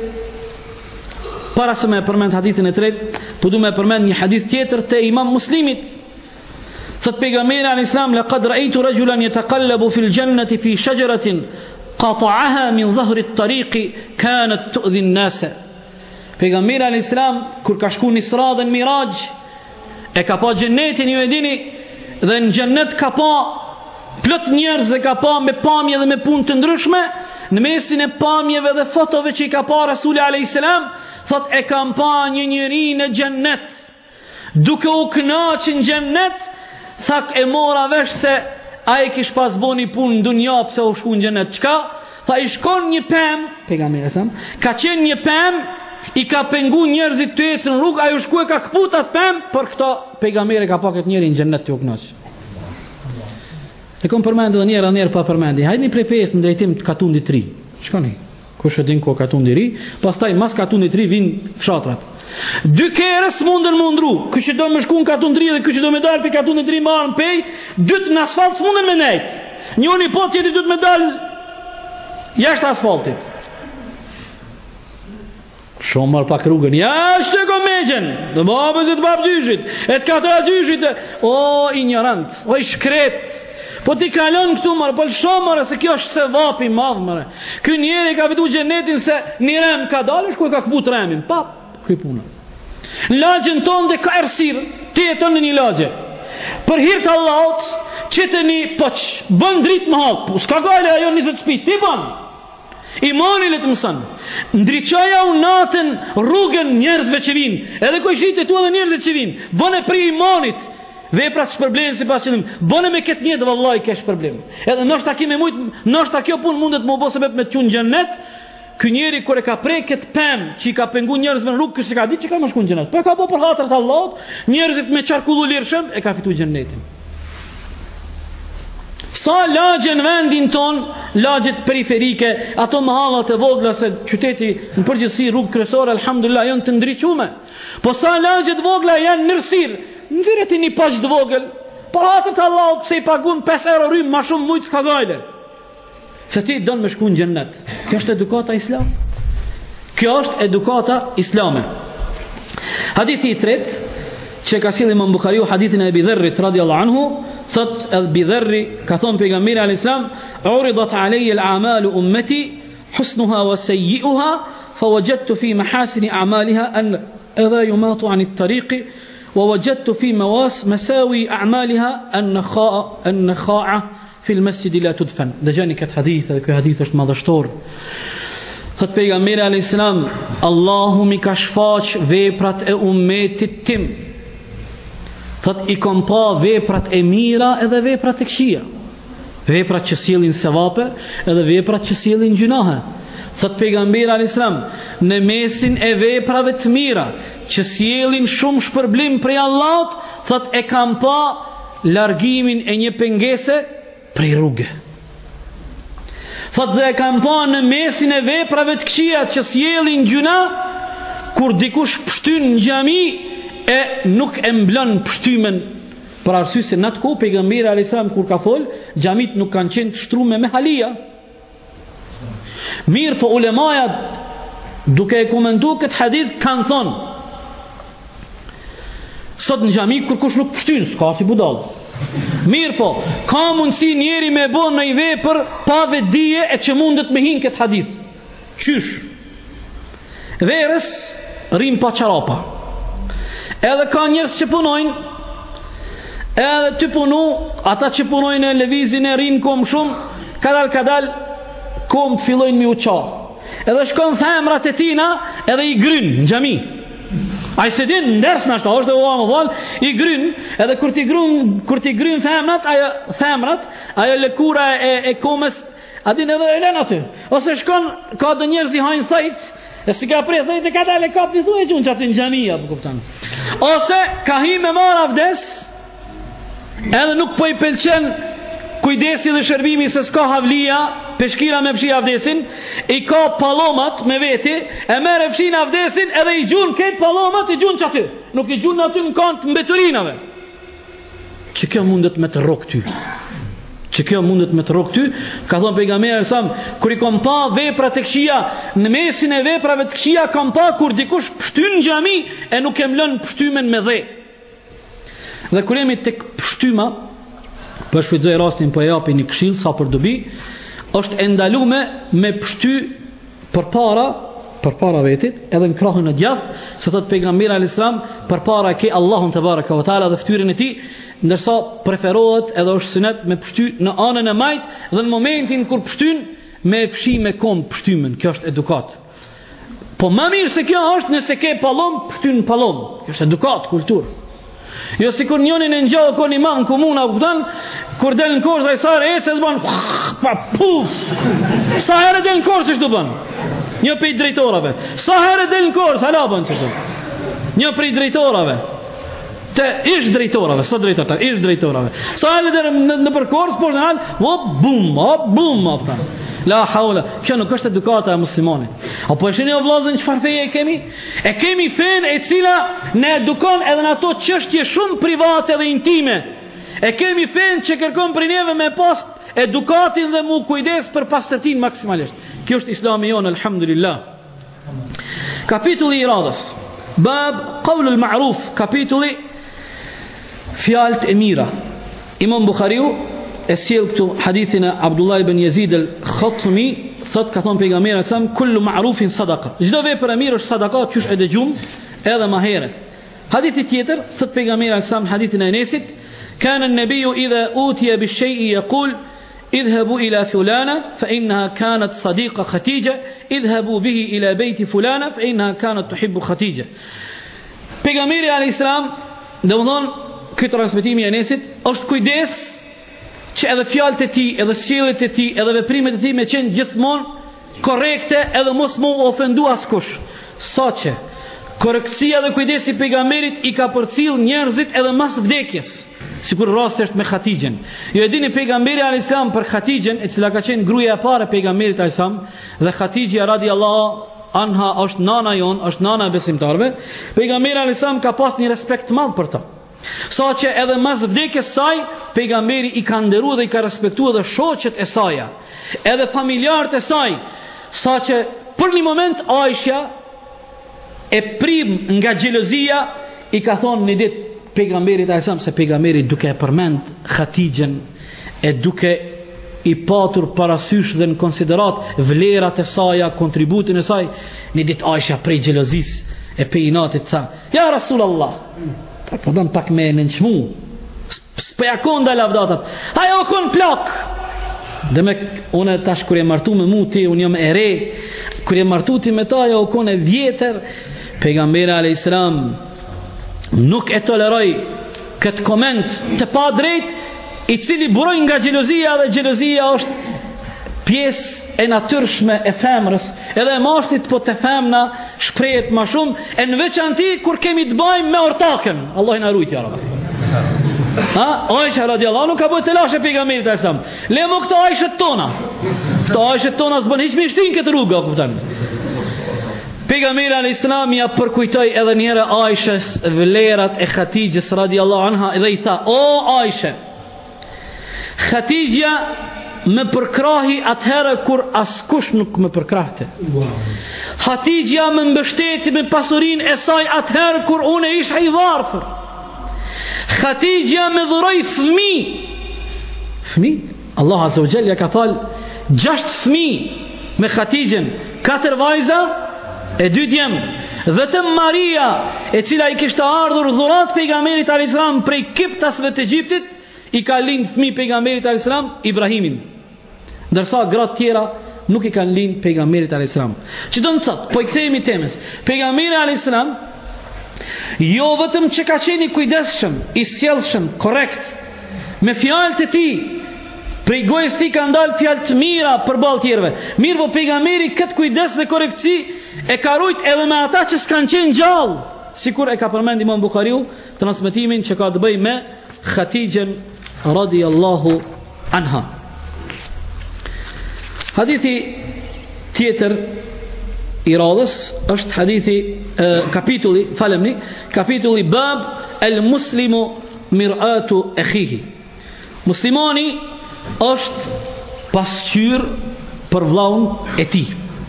para se me përmend hadithin e tretë, po du me përmend një hadith tjetër të Imam Muslimit. Thot pejgamberi alayhis salam, laqad ra'aytu rajulan yataqallabu fil jannati fi shajaratin qata'aha min dhahri at-tariqi kanat tu'dhi an-nasa. Pejgamberi alayhis salam kur ka shku në Isra dhe në Miraj, e ka pa xhenetin, ju e dini, dhe në xhenet ka pa plot njerëz dhe ka pa me pamje dhe me punë të ndryshme. Në mesin e pamjeve dhe fotove që I ka pa Rasuli alayhis salam, thot e kam pa një njeri në xhenet, duke u kënaqur në xhenet, thak e mora vesh se ai kish pas boni punë në dunja pse u shku në xhenet. Çka? Tha I shkon një pem, pejgamberi sa, ka qenë një pem, I ka pengu njerëzit të ecën në rrugë, ajo shku e ka kputat pem, për këto pejgamberi ka pa këtë njeri në xhenet të u kënaq. E kom përmendë edhe njerë pa përmendi. Hajde një prej 5 në drejtim të Katundit të ri. Shkoni. Kush e din ku Katundi i ri, pastaj mas Katundit të ri vijnë fshatrat. 2 kerës mundën mundru. Ky që do më shku në Katund të ri dhe ky që do më dal pe Katundit të ri marrën pej, 2 në asfalt s'mundën me nejt. Njëri po tjetri do të më dal jashtë asfaltit. Shumë marë pak rrugën. Ja, shtë e komegjen. Dhe babës e të babgjyshit. E të katëra gjyshit. O, ignorant. O, i shkret. Po ti kalon këtu marë. Po shumë marë. Se kjo është se vapi madhë marë. Ky njeri ka vitu gjenetin se një rem ka dalë. Shku e ka këput remin. Pap, kry puna. Në lagjen tonë dhe ka ersir. Ti e tonë në një lagje. Për hirtë Allahot, qëtë një poq. Bën dritë më hapë. Po, s'ka gale ajo 20 shpit. Ti bën. Imani le të mëson. Ndriçoja u natën rrugën njerëzve që vinë. Edhe kur shitet tu edhe njerëzit që vinë. Bëne pri imanit. Veprat shpërblen sipas qëllim. Bëne me këtë njetë vallahi kesh problem. Edhe ndoshta ki me mujt, ndoshta kjo punë mundet më bëse me të qenë në xhenet. Ky njeri kur e ka prej këtë pemë që i ka pengu njerëzve në rrugë, ky s'e ka ditë që ka më shku në xhenet. Po e ka bë për hatër të Allahut, njerëzit me çarkullu lirshëm e ka fituar xhenetin. Sa lagje në vendin ton, lagjet periferike, ato mahallat e vogla, se qyteti në përgjithësi rrugë kryesore, alhamdulillah, janë të ndriçume. Po sa lagjet vogla janë nërsir, nxirret një paq të vogël, por hatët Allahu pse i pagun 5 euro rrymë, ma shumë mujt s'ka gajle. Se ti don me shku në xhennet. Kjo është edukata islam. Kjo është edukata islame. Hadithi i tretë, që ka sjellë Imam Buhariu, hadithin e Abi Dharrit radhiyallahu anhu, thot Abi Dharri ka thon pejgamberi alayhis salam, uridat alayya al-a'mal ummati husnuha wa sayyi'uha fawajadtu fi mahasin a'maliha an idha yumatu 'an at-tariq wa wajadtu fi masawi a'maliha an-nakha'a fi al-masjid la tudfan. Dajani kat hadith, dhe ky hadith është madhështor. Thot pejgamberi alayhis salam, Allahu mi ka shfaq veprat e ummetit tim. Thot i kom pa veprat e mira edhe veprat e këqija. Veprat që sjellin sevape edhe veprat që sjellin gjunahe. Thot pejgamberi alayhis salam, në mesin e veprave të mira që sjellin shumë shpërblim prej Allahut, thot e kam pa largimin e një pengese prej rruge. Thot dhe e kam pa në mesin e veprave të këqija që sjellin gjuna, kur dikush pshtyn në xhami e nuk e mblon pshtymen, për arsye se në atë kohë pejgamberi alayhis salam kur ka fol, xhamit nuk kanë qenë të shtruar me halia. Mirë, po ulemajat duke e komentuar këtë hadith kanë thonë, sot në xhami kur kush nuk pshtyn, s'ka si budall. Mirë, po ka mundsi njeri me bën në i vepër pa vetdije e që mundet me hin këtë hadith. Qysh? Verës rrim pa çarapa. Edhe ka njerëz që punojnë, edhe ty punu, ata që punojnë e levizin e rinë kom shumë, kadal kom të fillojnë mi uqa. Edhe shkon themrat e tina, edhe i gryn në xhami. A i se din, nders në ashta, është dhe ua më val, i gryn, edhe kur ti gryn themrat, ajo lëkura e komës, a din edhe e len aty. Ose shkon, ka dhe njerëz i hajnë thajt, e si ka prej thajt e ka dal e kap një thuj e gjunë që aty në xhamia, për kuptanë. Ose ka hi me marr avdes, edhe nuk po i pëlqen kujdesi dhe shërbimi se s'ka havlia, peshkira me fshi avdesin, i ka pallomat me veti, e merr e fshin avdesin edhe i gjun këtë pallomat, i gjun çaty, nuk i gjun aty në kant mbeturinave. Që kjo mundet me të rrok ty. Ka thonë pejgamberi sa kur i kom pa veprat e këqija, në mesin e veprave të këqija kam pa kur dikush pshtyn në xhami e nuk e mlon pshtymen me dhe. Dhe kur jemi tek pshtyma, po shfrytëzoj rastin po e japi një këshill sa për dobi, është e ndaluar me pshty përpara vetit, edhe në krahun e djathtë, se thot pejgamberi alayhis salam, përpara ke Allahun te baraka ve taala dhe fytyrën e tij, ndërsa preferohet edhe është sunet me pshty në anën e majt dhe në momentin kur pshtyn me fshi me kom pshtymen. Kjo është edukat. Po më mirë se kjo është nëse ke pallom, pshtyn pallom. Kjo është edukat, kultur. Jo si kur njonin e ngjall kon imam në komuna, kupton, kur del në korz ai sa ecë s'bën pa puf. Sa herë del në korz ç'do bën? Një prej drejtorave. Sa herë del në korz hala bën ç'do. Një prej drejtorave. të ish drejtorave, së drejtorave, ish drejtorave. Sa e lëdere në përkors, po shtë në halë, hop, bum, la haula, kjo nuk është edukata e muslimonit. Apo e shini o vllazën çfarë feje e kemi? E kemi fen e cila ne edukon edhe në ato çështje shumë private dhe intime. E kemi fen që kërkon për neve me pas edukatin dhe mu kujdes për pastërtin maksimalisht. Kjo është Islami jonë, alhamdulillah. Kapitulli i radhës. Bab qaulul ma'ruf, kapitulli fjalët e mira. Imam Bukhariu e sjell këtu hadithin e Abdullah ibn Yazid al-Khatmi, thot ka thon pejgamberi sa kullu ma'rufin sadaqa. Çdo vepër e mirë është sadaka, çush e dëgjum edhe më herët. Hadithi tjetër thot pejgamberi sa hadithin e Enesit, kana an-nabiyyu idha utiya bi-shay'in yaqul اذهبوا إلى فلانة فإنها كانت صديقة خديجة اذهبوا به إلى بيت فلانة فإنها كانت تحب خديجة. Pejgamberi alayhis salam, domthon ky transmetimi i Enesit është kujdes që edhe fjalët e tij, edhe sjelljet e tij, edhe veprimet e tij me qenë gjithmonë korrekte edhe mos mu ofendu askush. Saqë korrektësia dhe kujdesi i pejgamberit i ka përcjell njerëzit edhe mas vdekjes. Sikur rasti është me Khatijën. Ju e dini pejgamberi alayhis salam për Khatijën, e cila ka qenë gruaja e parë e pejgamberit alayhis salam, dhe Khatijja radhiyallahu anha është nana jon, është nana e besimtarëve. Pejgamberi alayhis salam ka pas një respekt të madh për ta. Saqë edhe mas vdekjes saj, pejgamberi i ka nderuar dhe i ka respektuar edhe shoqet e saj, edhe familjarët e saj. Saqë për një moment Aisha e prim nga xhelozia i ka thonë një ditë pejgamberit alayhis se pejgamberi duke e përmend Khatijën e duke i patur parasysh dhe në konsiderat vlerat e saj, kontributin e saj, një ditë Aisha prej xhelozis e pejinatit tha: "Ja Rasulullah, po don pak me nënçmu. S'peja konda lavdatat. Ajo kon plak." Dhe me unë tash kur e martu me mu ti, unë jam e re, kur e martu ti me ta, ajo kon e vjetër. Pejgamberi alayhis salam nuk e toleroj këtë koment të pa drejt, i cili buroj nga xhelozia, dhe xhelozia është pjesë e natyrshme e femrës, edhe e mashtit, po të femna shprehet më shumë, e në veçanti kur kemi të bëjmë me ortakën. Allah i na ruaj, ya Rabbi. Aisha radhiyallahu anha ka bëu telashe pejgamberit alayhis salam. Le mo këto Aishët tona. Këto Aishët tona s'bën hiç më shtin këtë rrugë, kupton? Pejgamberi alayhis salam ja përkujtoi edhe një herë Aishës vlerat e Khatijës radhiyallahu anha dhe i tha: "O Aisha, Khatijja më përkrahi atëherë kur askush nuk më përkrahte. Khatijja më mbështeti me pasurinë e saj atëherë kur unë isha i varfër. Khatijja më dhuroi fëmijë. Allah azza wa jalla ka fal 6 fëmijë me Khatijën, 4 vajza e 2 djem. Vetëm Maria, e cila i kishte ardhur dhurat pejgamberit alayhis salam prej Kiptasve të Egjiptit, i ka lind fëmijë pejgamberit alayhis salam Ibrahimin. Ndërsa gratë tjera nuk i kanë lind pejgamberit alayhis salam. Që do të thotë, po i kthehemi temës. Pejgamberi alayhis salam jo vetëm që ka qenë i kujdesshëm, i sjellshëm, korrekt me fjalët e tij, prej gojës ti ka ndalë fjalë të mira përballë tjerëve. Mirë, po pejgamberi këtë kujdes dhe korrektësi e ka rujt edhe me ata që s'kan qenë gjallë, sikur e ka përmend Imam Bukhariu transmetimin që ka të bëjë me Khatijën radhiyallahu anha. Hadithi tjetër i radhës është hadithi kapitulli bab el muslimu mir'atu akhihi. Muslimani është pasqyr për vllaun e tij.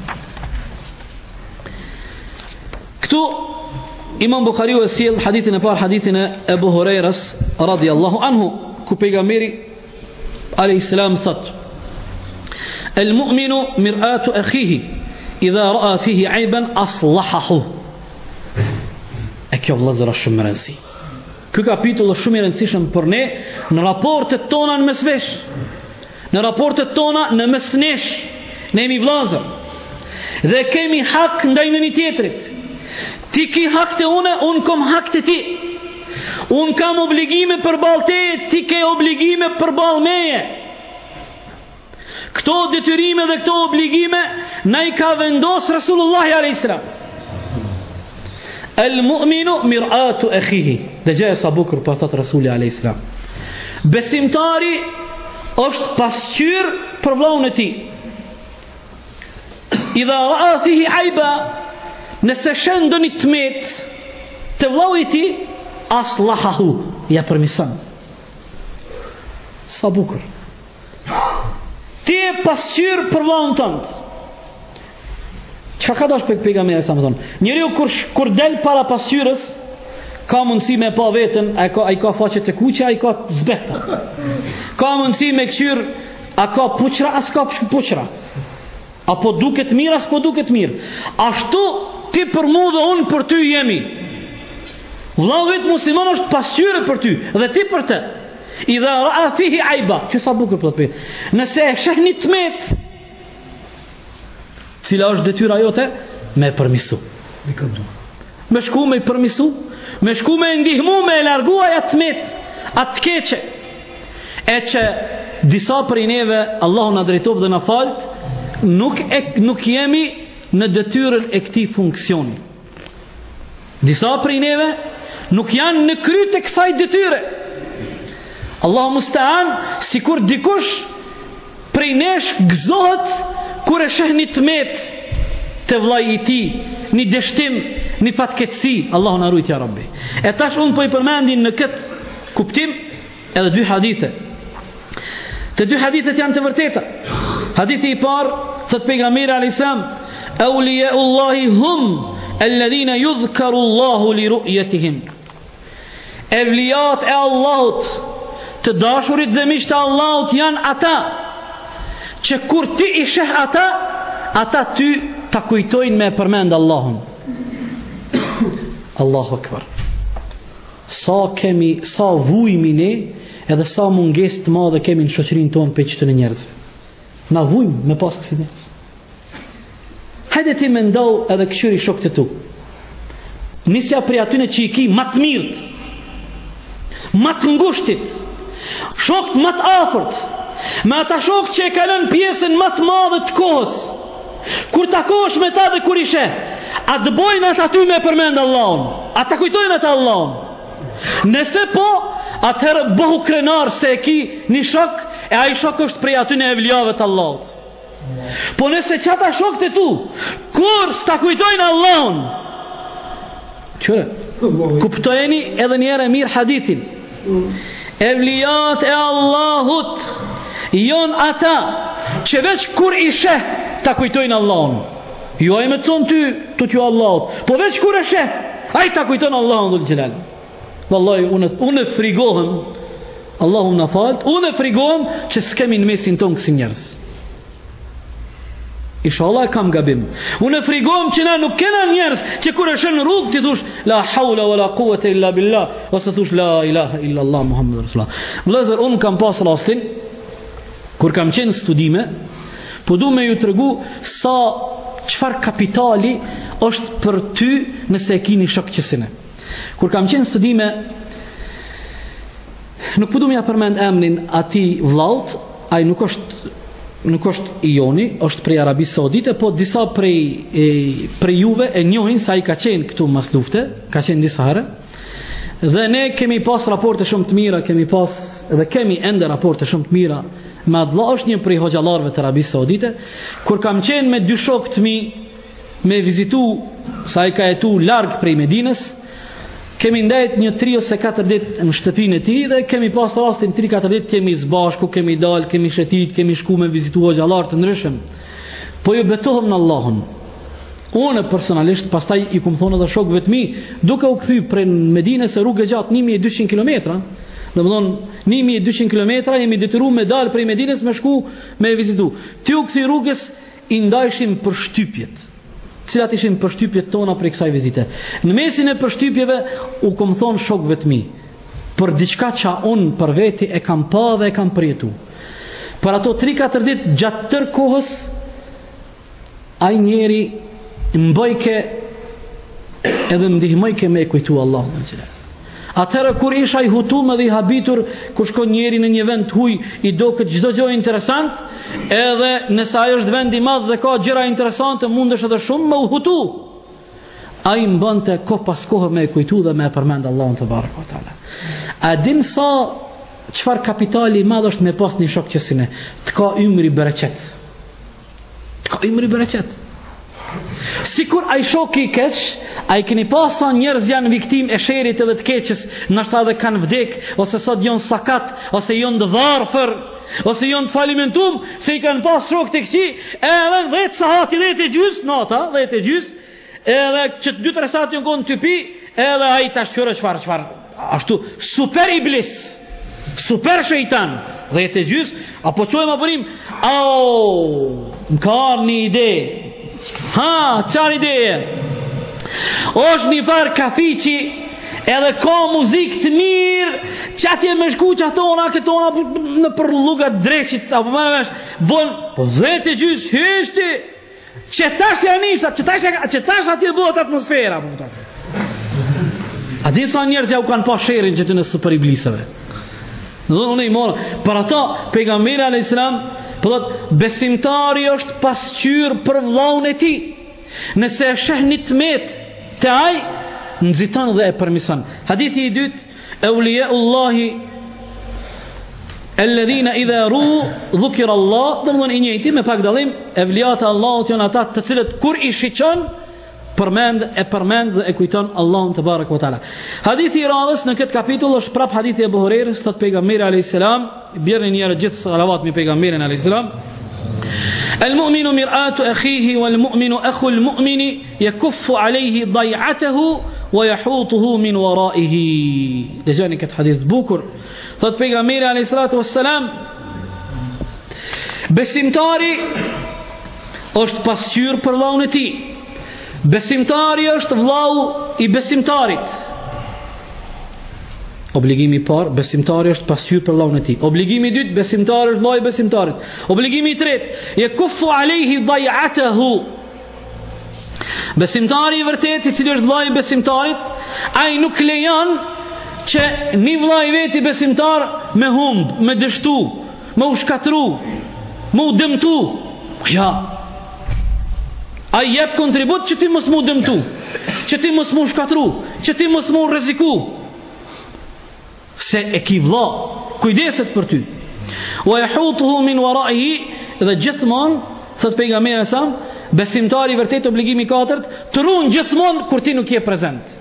Këtu Imam Bukhariu e sjell hadithin e parë, hadithin e Abu Hurajras radhiyallahu anhu, ku pejgamberi alayhis salam thot: "El mu'minu mir'atu akhihi idha ra'a fihi 'ayban aslahahu." E kjo vëllazëra shumë e rëndësishme. Ky kapitull është shumë i rëndësishëm për ne në raportet tona në mes vesh, në raportet tona në mes nesh. Ne jemi vëllazër dhe kemi hak ndaj njëri tjetrit. Ti ki hak të unë kom hak të ti. Unë kam obligime përballë teje, ti ke obligime përballë meje. Këto detyrime dhe këto obligime na i ka vendos Rasulullahi alayhis salam. El mu'minu mir'atu akhihi. Dhe gjaja sa bukur për thot Rasuli a.s. Besimtari është pasqyr për vllahun e tij. Idha ra'a fihi aiba, nëse shen ndonjë tmet të vllahu i tij, aslahahu, ja përmirëson. Sa bukur. Ti e pasqyr për vllahun tënd. Çka ka dash pejgamberi sa më thon? Njeriu kur del para pasqyrës, ka mundësi me pa veten, ai ka faqe të kuqe, ai ka zbeta. Ka mundësi me këshyr, a ka puqra, as ka puqra. Apo duket mirë, as po duket mirë. Ashtu ti për mu dhe unë për ty jemi. Vllau vetë musliman është pasqyre për ty, dhe ti për të. Idha ra'a fihi aiba, që sa bukur plot për. Nëse e sheh një tmet, cila është detyra jote, me përmisu. Me shku me përmisu, me shku me ndihmu, me e largu aja tmet, atë keqe. E që disa për i neve, Allahu na drejtov dhe na falt, nuk jemi në detyrën e këtij funksioni. Disa për i neve nuk janë në kryt e kësaj detyre. Allahu musta'an, si kur dikush prej nesh gëzohet kur e sheh një tmet të vllai i tij, një dështim, një fatkeqësi. Allahu na ruaj ya Rabbi. E tash unë po i përmendin në këtë kuptim edhe dy hadithe. Të dy hadithet janë të vërteta. Hadithi i parë, thot pejgamberi alayhis salam, awliyaullahi hum alladhina yudhkaru Allahu li ru'yatihim. Evlijat e Allahut, të dashurit dhe miqtë e Allahut janë ata që kur ti i sheh ata ty ta kujtojnë me përmend Allahun. Allahu akbar. Sa vujmi ne, edhe sa mungesë të madhe kemi në shoqërinë tonë për çdo njerëzve. Na vujmë me pas kësi njerëz. Hajde ti mendoj edhe këshyri shokët e tu. Nisja prej atyne që i ki matë mirët, matë ngushtit, shokët matë afërt, me ata shokët që e kalën pjesën matë madhe të kohës, kur takosh me ta dhe kur ishe, a të bojnë ata ty me përmend Allahun, a të kujtojnë ata Allahun. Nëse po, atëherë bëhu krenar se e ki një shok, e ai shok është prej atyne evlijave të Allahut. Po nëse qata shokët e tu, kur s'ta kujtojnë Allahun, qëre, kuptojeni edhe njerë e mirë hadithin. Evlijat e Allahut jon ata që veç kur ishe ta kujtojnë Allahun. Jo e me të thonë ty të t'ju Allahut, po veç kur e sheh, ai ta kujtojnë Allahun dhul gjelal. Wallahi, unë frigohem, Allahu më na falt, unë frigohem që s'kemi në mesin tonë kësi njerëz. Inshallah kam gabim. Unë frigohem që na nuk kena njerëz që kur e shën rrugë ti thosh la hawla wala quwata illa billah, ose thosh la ilaha illa Allah Muhammedur Rasulullah. Vëllazër, unë kam pas rastin kur kam qenë studime, po du me ju tregu sa çfarë kapitali është për ty nëse e kini shok qësine. Kur kam qenë studime, nuk po du me ja përmend emrin ati vllaut, ai nuk është i joni, është prej Arabisë Saudite, po disa prej juve e njohin sa i ka qenë këtu mas lufte, ka qenë disa herë, dhe ne kemi pas raporte shumë të mira, kemi ende raporte shumë të mira, me adla është një prej hoxhallarëve të Arabisë Saudite. Kur kam qenë me dy shok të mi, me vizitu, sa i ka jetu larg prej Medinës, kemi ndajt një 3 ose 4 ditë në shtëpinë e tij dhe kemi pas rastin 3-4 ditë kemi zbashku, kemi dalë, kemi shetit, kemi shku me vizitu hoxhallar të ndryshëm. Po ju betohem në Allahun. Unë personalisht pastaj i kum thonë edhe shokëve të mi, duke u kthy prej Medinës, rrugë gjatë 1200 kilometra. Domthonë 1200 kilometra jemi detyruar me dalë prej Medinës me shku me vizitu. Ti u kthy rrugës, i ndajshim për shtypjet. Cilat ishin përshtypjet tona për kësaj vizite. Në mesin e përshtypjeve u kom thonë shokëve të mi, për diçka që unë për veti e kam pa dhe e kam përjetu. Për ato 3-4 ditë gjatë tërë kohës, ai njeri mbajke edhe më ndihmojke me e kujtu Allahun. Atëherë kur isha i hutum edhe i habitur, kur shkon njeri në një vend huj, i do këtë gjdo gjë interesant, edhe nësa ajo është vend i madh dhe ka gjëra interesante, mundesh edhe shumë me u hutu. ai mbante ko pas kohë me kujtu dhe me përmend Allahun te barekuhu teala. A din sa çfarë kapitali i madh është me pas një shok qesine, të ka ymri bereqet. Të ka ymri bereqet. Sikur ai shoku i keq, ai keni pas sa njerëz janë viktim e sherrit edhe të keqës, ndoshta edhe kanë vdek, ose sot janë sakat, ose janë të varfër, ose janë të falimentum, se i kanë pas shok të këqi, edhe 10 sahati 10 e gjys, nata 10 e gjys, edhe që 2-3 sahati janë konë të pi, edhe ai tash çfarë ashtu super iblis, super shejtan 10 e gjys, apo çojmë apo rim, më ka një ide. Qarë ideje? është një farë kafiqi, edhe ka muzikë të mirë, që atje me shku që atona, këtona në për lugat dreqit, apo më në bon, po 10 e gjys, hishti, që tash janë nisa, që tash atje bëhet atmosfera. A di sa njerë që u kanë pa sherin që të në super ibliseve. Unë i morë, për ata, pejgamberi a.s. besimtari është pasqyr për vllaun e tij. Nëse e sheh një tmet te ai, nxiton dhe e përmison. Hadithi i dytë, Euliyaullahi alladhina idha dhukira Allah, domthon i njëjti me pak dallim, evliat e Allahut janë ata të cilët kur i shiqon përmend dhe e kujton Allahun te barek ve taala. Hadithi i radhës në këtë kapitull është prap hadithi e Abu Hurairës, thot pejgamberi alayhis salam, bjerë një gjithë salavat me pejgamberin alayhis salam. المؤمن مرآة أخيه والمؤمن أخو المؤمن يكف عليه ضيعته ويحوطه من ورائه. لجاني كت حديث بوكر thot pejgamberi alayhis salatu wassalam, besimtari është pasqyr për vllaun e tij. Besimtari është vllau i besimtarit. Obligimi i parë, besimtari është pasqyr për vllaun e tij. Obligimi i dytë, besimtari është vllau i besimtarit. Obligimi i tretë, yakuffu alayhi day'atahu. Besimtari i vërtetë, i cili është vllau i besimtarit, ai nuk lejon që një vllai i vet i besimtar me humb, me dështu, me u shkatru, me u dëmtu. Ja. Ai jep kontribut që ti mos mu dëmtu, që ti mos mu shkatru, që ti mos mu rreziku. Se e ki vlla, kujdeset për ty. Wa yahutuhu min waraihi, dhe gjithmonë, thot pejgamberi sa, besimtari i vërtet, obligimi i katërt, të ruan gjithmonë kur ti nuk je prezant.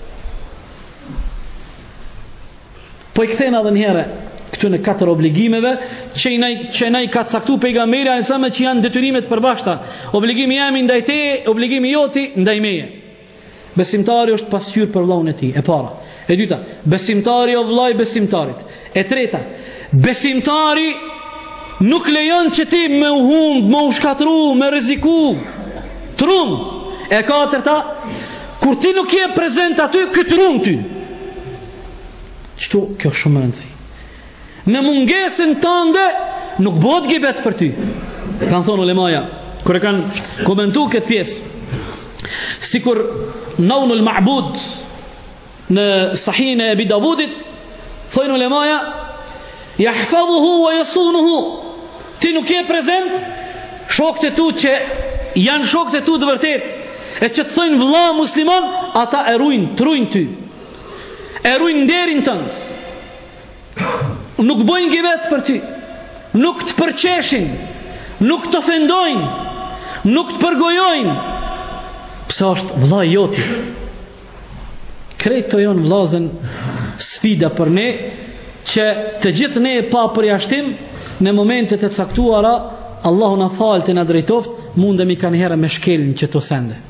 Po i kthejnë edhe një herë këtu në 4 obligimeve që na i ka caktu pejgamberi a sa me që janë detyrimet përbashkëta. Obligimi jemi ndaj teje, obligimi joti ndaj meje. Besimtari është pasqyr për vllaun e tij, e para. E dyta, besimtari o vllai besimtarit. E treta, besimtari nuk lejon që ti me u humb, me u shkatru, me rreziku, trum. E katërta, kur ti nuk je prezent aty, ky trum ty. Qëtu, kjo është shumë rëndësi. Në mungesën tënde nuk bëhet gibet për ty. Kanë thonë ulemaja, kur e kanë komentuar këtë pjesë, sikur Naunul Ma'bud në Sahihin e Abi Davudit, thonë ulemaja, yahfazuhu wa yasunuhu. Ti nuk je prezent, shokët e tu që janë shokët e tu të vërtet, e që të thonë vëlla musliman, ata e ruajnë, trujnë ty. E ruajnë nderin tënd. Nuk bojnë gibet për ty, nuk të përqeshin, nuk të ofendojnë, nuk të përgojojnë, pse është vëlla joti. Krejt të jonë vllazën sfida për ne, që të gjithë ne pa përjashtim, në momentet e caktuara, Allahu na falë të na drejtoft, mundemi kanë herë me shkelin që të sende.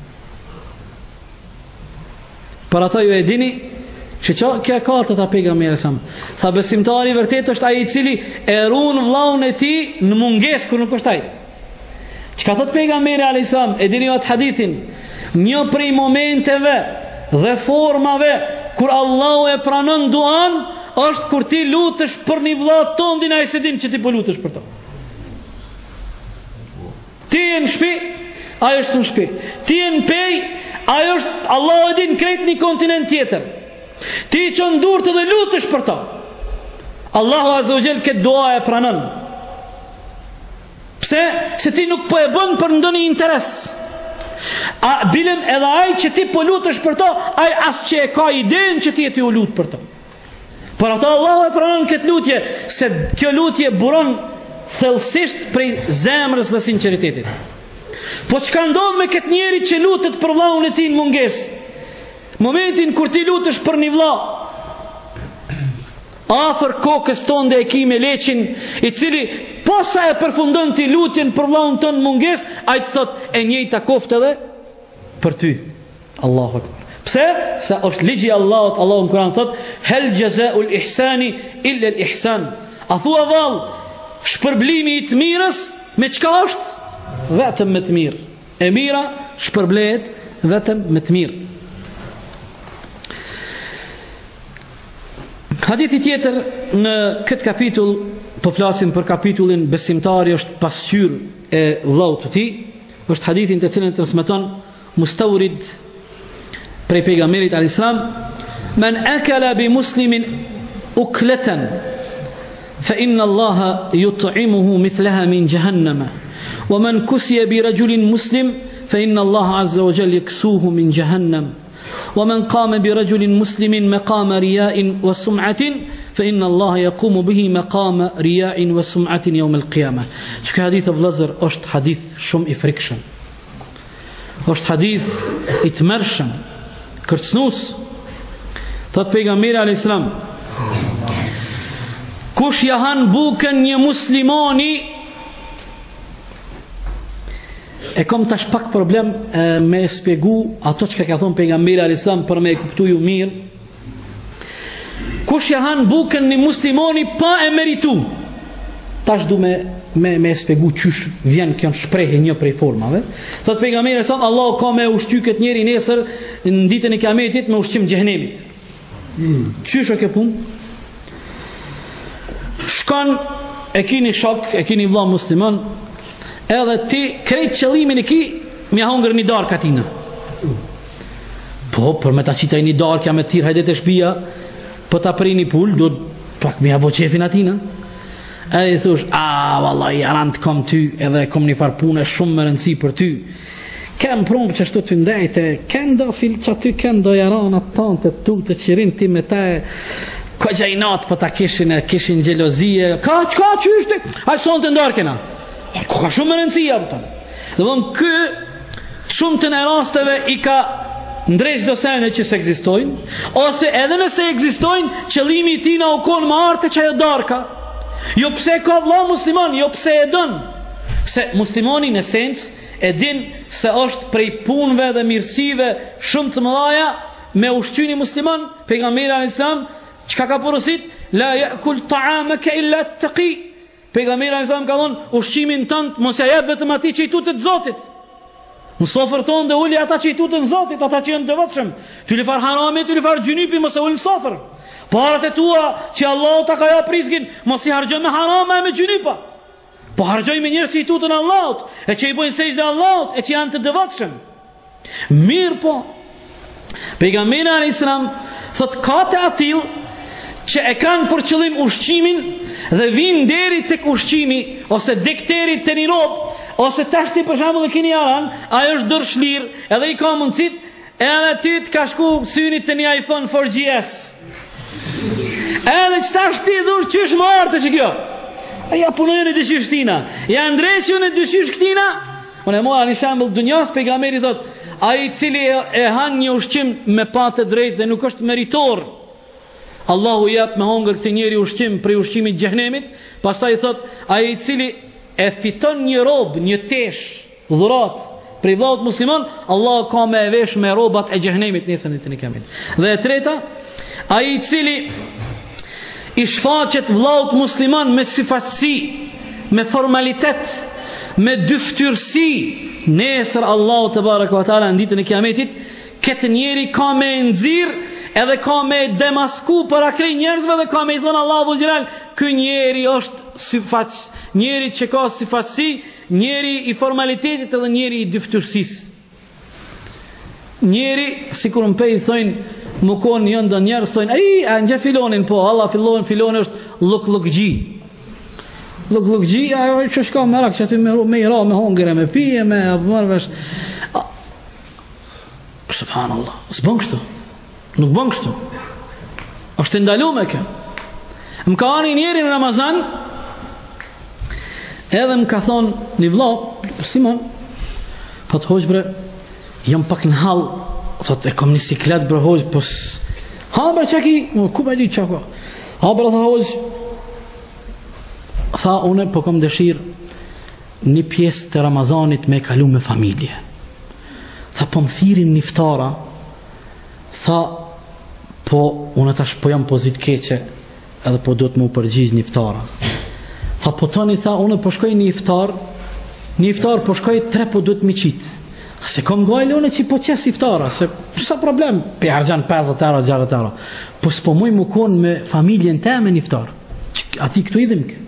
Për ata ju e dini, që kjo e ka të ta pejgamberi sa. Tha besimtari vërtet është ai i cili e ruan vllaun e tij në mungesë kur nuk është ai. Çka thot pejgamberi alayhis salam, e dini atë hadithin, një prej momenteve dhe formave kur Allahu e pranon duan është kur ti lutesh për një vëlla tënd, ai se din që ti po lutesh për to. Ti je në shtëpi, ai është në shtëpi. Ti je në pej, ai është, Allahu e din, krejt një kontinent tjetër. Ti që ndurët dhe lutesh për ta, Allahu azza wa jall këtë dua e pranon. Pse? Se ti nuk po e bën për ndonjë interes. A bilem edhe ai që ti po lutesh për to, ai as që e ka idenë që ti e ti u lut për to. Por ato Allahu e pranon këtë lutje, se kjo lutje buron thellësisht prej zemrës dhe sinqeritetit. Po çka ndodh me këtë njeri që lutet për vllahun e tij në mungesë? Momentin kur ti lutesh për një vëlla, afër kokës tonde e ki me leqin, i cili posa e përfundon ti lutjen për vllahun tënd mungesë, ai të thot e njëjta koftë edhe për ty. Allahu akbar. Pse? Se është ligji i Allahut. Allahu në Kur'an thot: "Hal jazaa'ul ihsani illa al ihsan." A thua vallë, shpërblimi i të mirës me çka është? Vetëm me të mirë. E mira shpërblehet vetëm me të mirë. Hadithi tjetër në këtë kapitull, po flasim për kapitullin besimtari është pasqyrë e vllaut të tij, është hadithin të cilin transmeton Mustawrid prej pejgamberit alayhis salam: "Man akala bi muslimin uklatan fa inna Allaha yut'imuhu mithlaha min jahannama wa man kusiya bi rajulin muslim fa inna Allaha azza wa jalla yaksuhu min jahannam ومن قام برجل مسلم مقام رياء وسمعة فإن الله يقوم به مقام رياء وسمعة يوم القيامة." Çka hadith e vëllazër është hadith shumë i frikshëm. Është hadith i tmerrshëm, kërcënues. Thot pejgamberi alayhis salam: "Kush ja han bukën një muslimani", e kom tash pak problem me spjegu ato që ka thonë pejgamberi alayhis salam për me e kuptu ju mirë. Kush ja han bukën një muslimani pa e meritu, tash du me spjegu qysh vjen kjo shprehje një prej formave. Thot pejgamberi alayhis salam: "Allah ka me ushqy këtë njeri nesër në ditën e kiametit me ushqim xhenemit." Qysh o kjo punë? Shkon, e kini shok, e kini vëlla musliman, edhe ti krejt qëllimin e ki me hongër një dark atina. Po, për me ta qita i një dark ja me të tirë hajdet e shpia, për ta pri një pull, do pak me abo qefin atina. Edhe i thush: "Vallaj, aran të kom ty, edhe kom një farpune shumë më rëndësi për ty. Kem prunë që shtu të ndajte, ken do fil që aty, ken do jaran atë tanë të tu të qirin ti me te, ko gjajnat për ta kishin gjelozije, ka që ishte, hajtë sonë të ndarkena. Ka shumë më rëndësia pëtën." Dhe vënë kë shumë të në rasteve i ka ndrejsh do sene që se egzistojnë, ose edhe nëse egzistojnë, qëllimi ti na u konë më arte që ajo darka. Jo pse ka vëlla musliman, jo pse e dënë, se muslimani në sens e din se është prej punëve dhe mirësive shumë të mëdhaja me ushqyni musliman. Pejgamberi alayhis salam çka ka porosit? "La ya'kul ta'amaka illa at-taqi." Pejgamberi alayhis salam ka thonë: "Ushqimin tënd mos e jep vetëm atij që i tutet Zotit." Në sofër tonë dhe uli ata që i tutën Zotit, ata që janë devotshëm. Ty li far harami, ty li far gjynipi, mos e uli në sofër. Parat e tua që Allah ta ka ja prizgin, mos i hargjoj me harama e me gjynipa. Po hargjoj me njerëz që i tutën Allahut, e që i bojnë sejdë Allahut, e që janë të devotshëm. Mirë po, pejgamberi alayhis salam thot ka të atill që e kanë për qëllim ushqimin dhe vinë deri tek ushqimi ose dekterit të një rob, ose tashti për shembull e keni aran, ajo është dërshlir, edhe i ka mundësit, edhe ty të ka shku synit të një iPhone 4GS. Edhe që tashti dhur qysh më artë që kjo. E ja punojnë e dëshysh këtina, ja ndreqën e dëshysh këtina. Unë e mora një shembull dunjas, pejgamberi thot: "Ai cili e han një ushqim me patë drejt dhe nuk është meritor, Allahu jep me hongër këtë njeri ushqim prej ushqimit xhenemit." Pastaj thot: "Ai cili e fiton një rob, një tesh, dhurat prej vllaut musliman, Allah ka me e vesh me robat e xhenemit nesër ditën e kiametit." Dhe e treta, ai cili i shfaqet vllaut musliman me sifatësi, me formalitet, me dyftyrsi, nesër Allahu te baraka ve taala në ditën e kiametit, këtë njeri ka me nxirr edhe ka me demasku për akrej njerëzve dhe ka me i thënë Allahu dhul xhelal: "Ky njeri është sifat, njeri që ka sifatësi, njeri i formalitetit edhe njeri i dyftërsisë." Njeri, sikur më pej thonë, më konë jënë dhe njerës thonë: "Ai, a nxe filonin po, Allah filoni është luk-luk-gji." Luk-luk-gji, ajo që shka me rak që aty me i ra, me hongre, me pije, me marvesh. subhanallah, s'bën kështu. Nuk bën kështu. Është ndaluar kjo. Më ka ani njeri në Ramazan, edhe më ka thonë një vëlla, Simon, po të hoq bre, jam pak në hall, thot e kom një siklet bre hoq, po ha bre çaki, ku më di çaka. Ha bre tha hoq. Tha unë po kam dëshirë një pjesë të Ramazanit me kalu me familje. Tha po më thirin një iftara. Tha po unë tash po jam pozit keqe, edhe po do të më përgjigj një iftara. Tha po tani, tha unë po shkoj një iftar po shkoj 3 po do të më qit. Se kom gojle unë që po qes iftara, se sa problem, pe harxhan 50 euro, 60 euro. Po s'po muj më konë me familjen te me një iftar. Ati këtu idhim kë.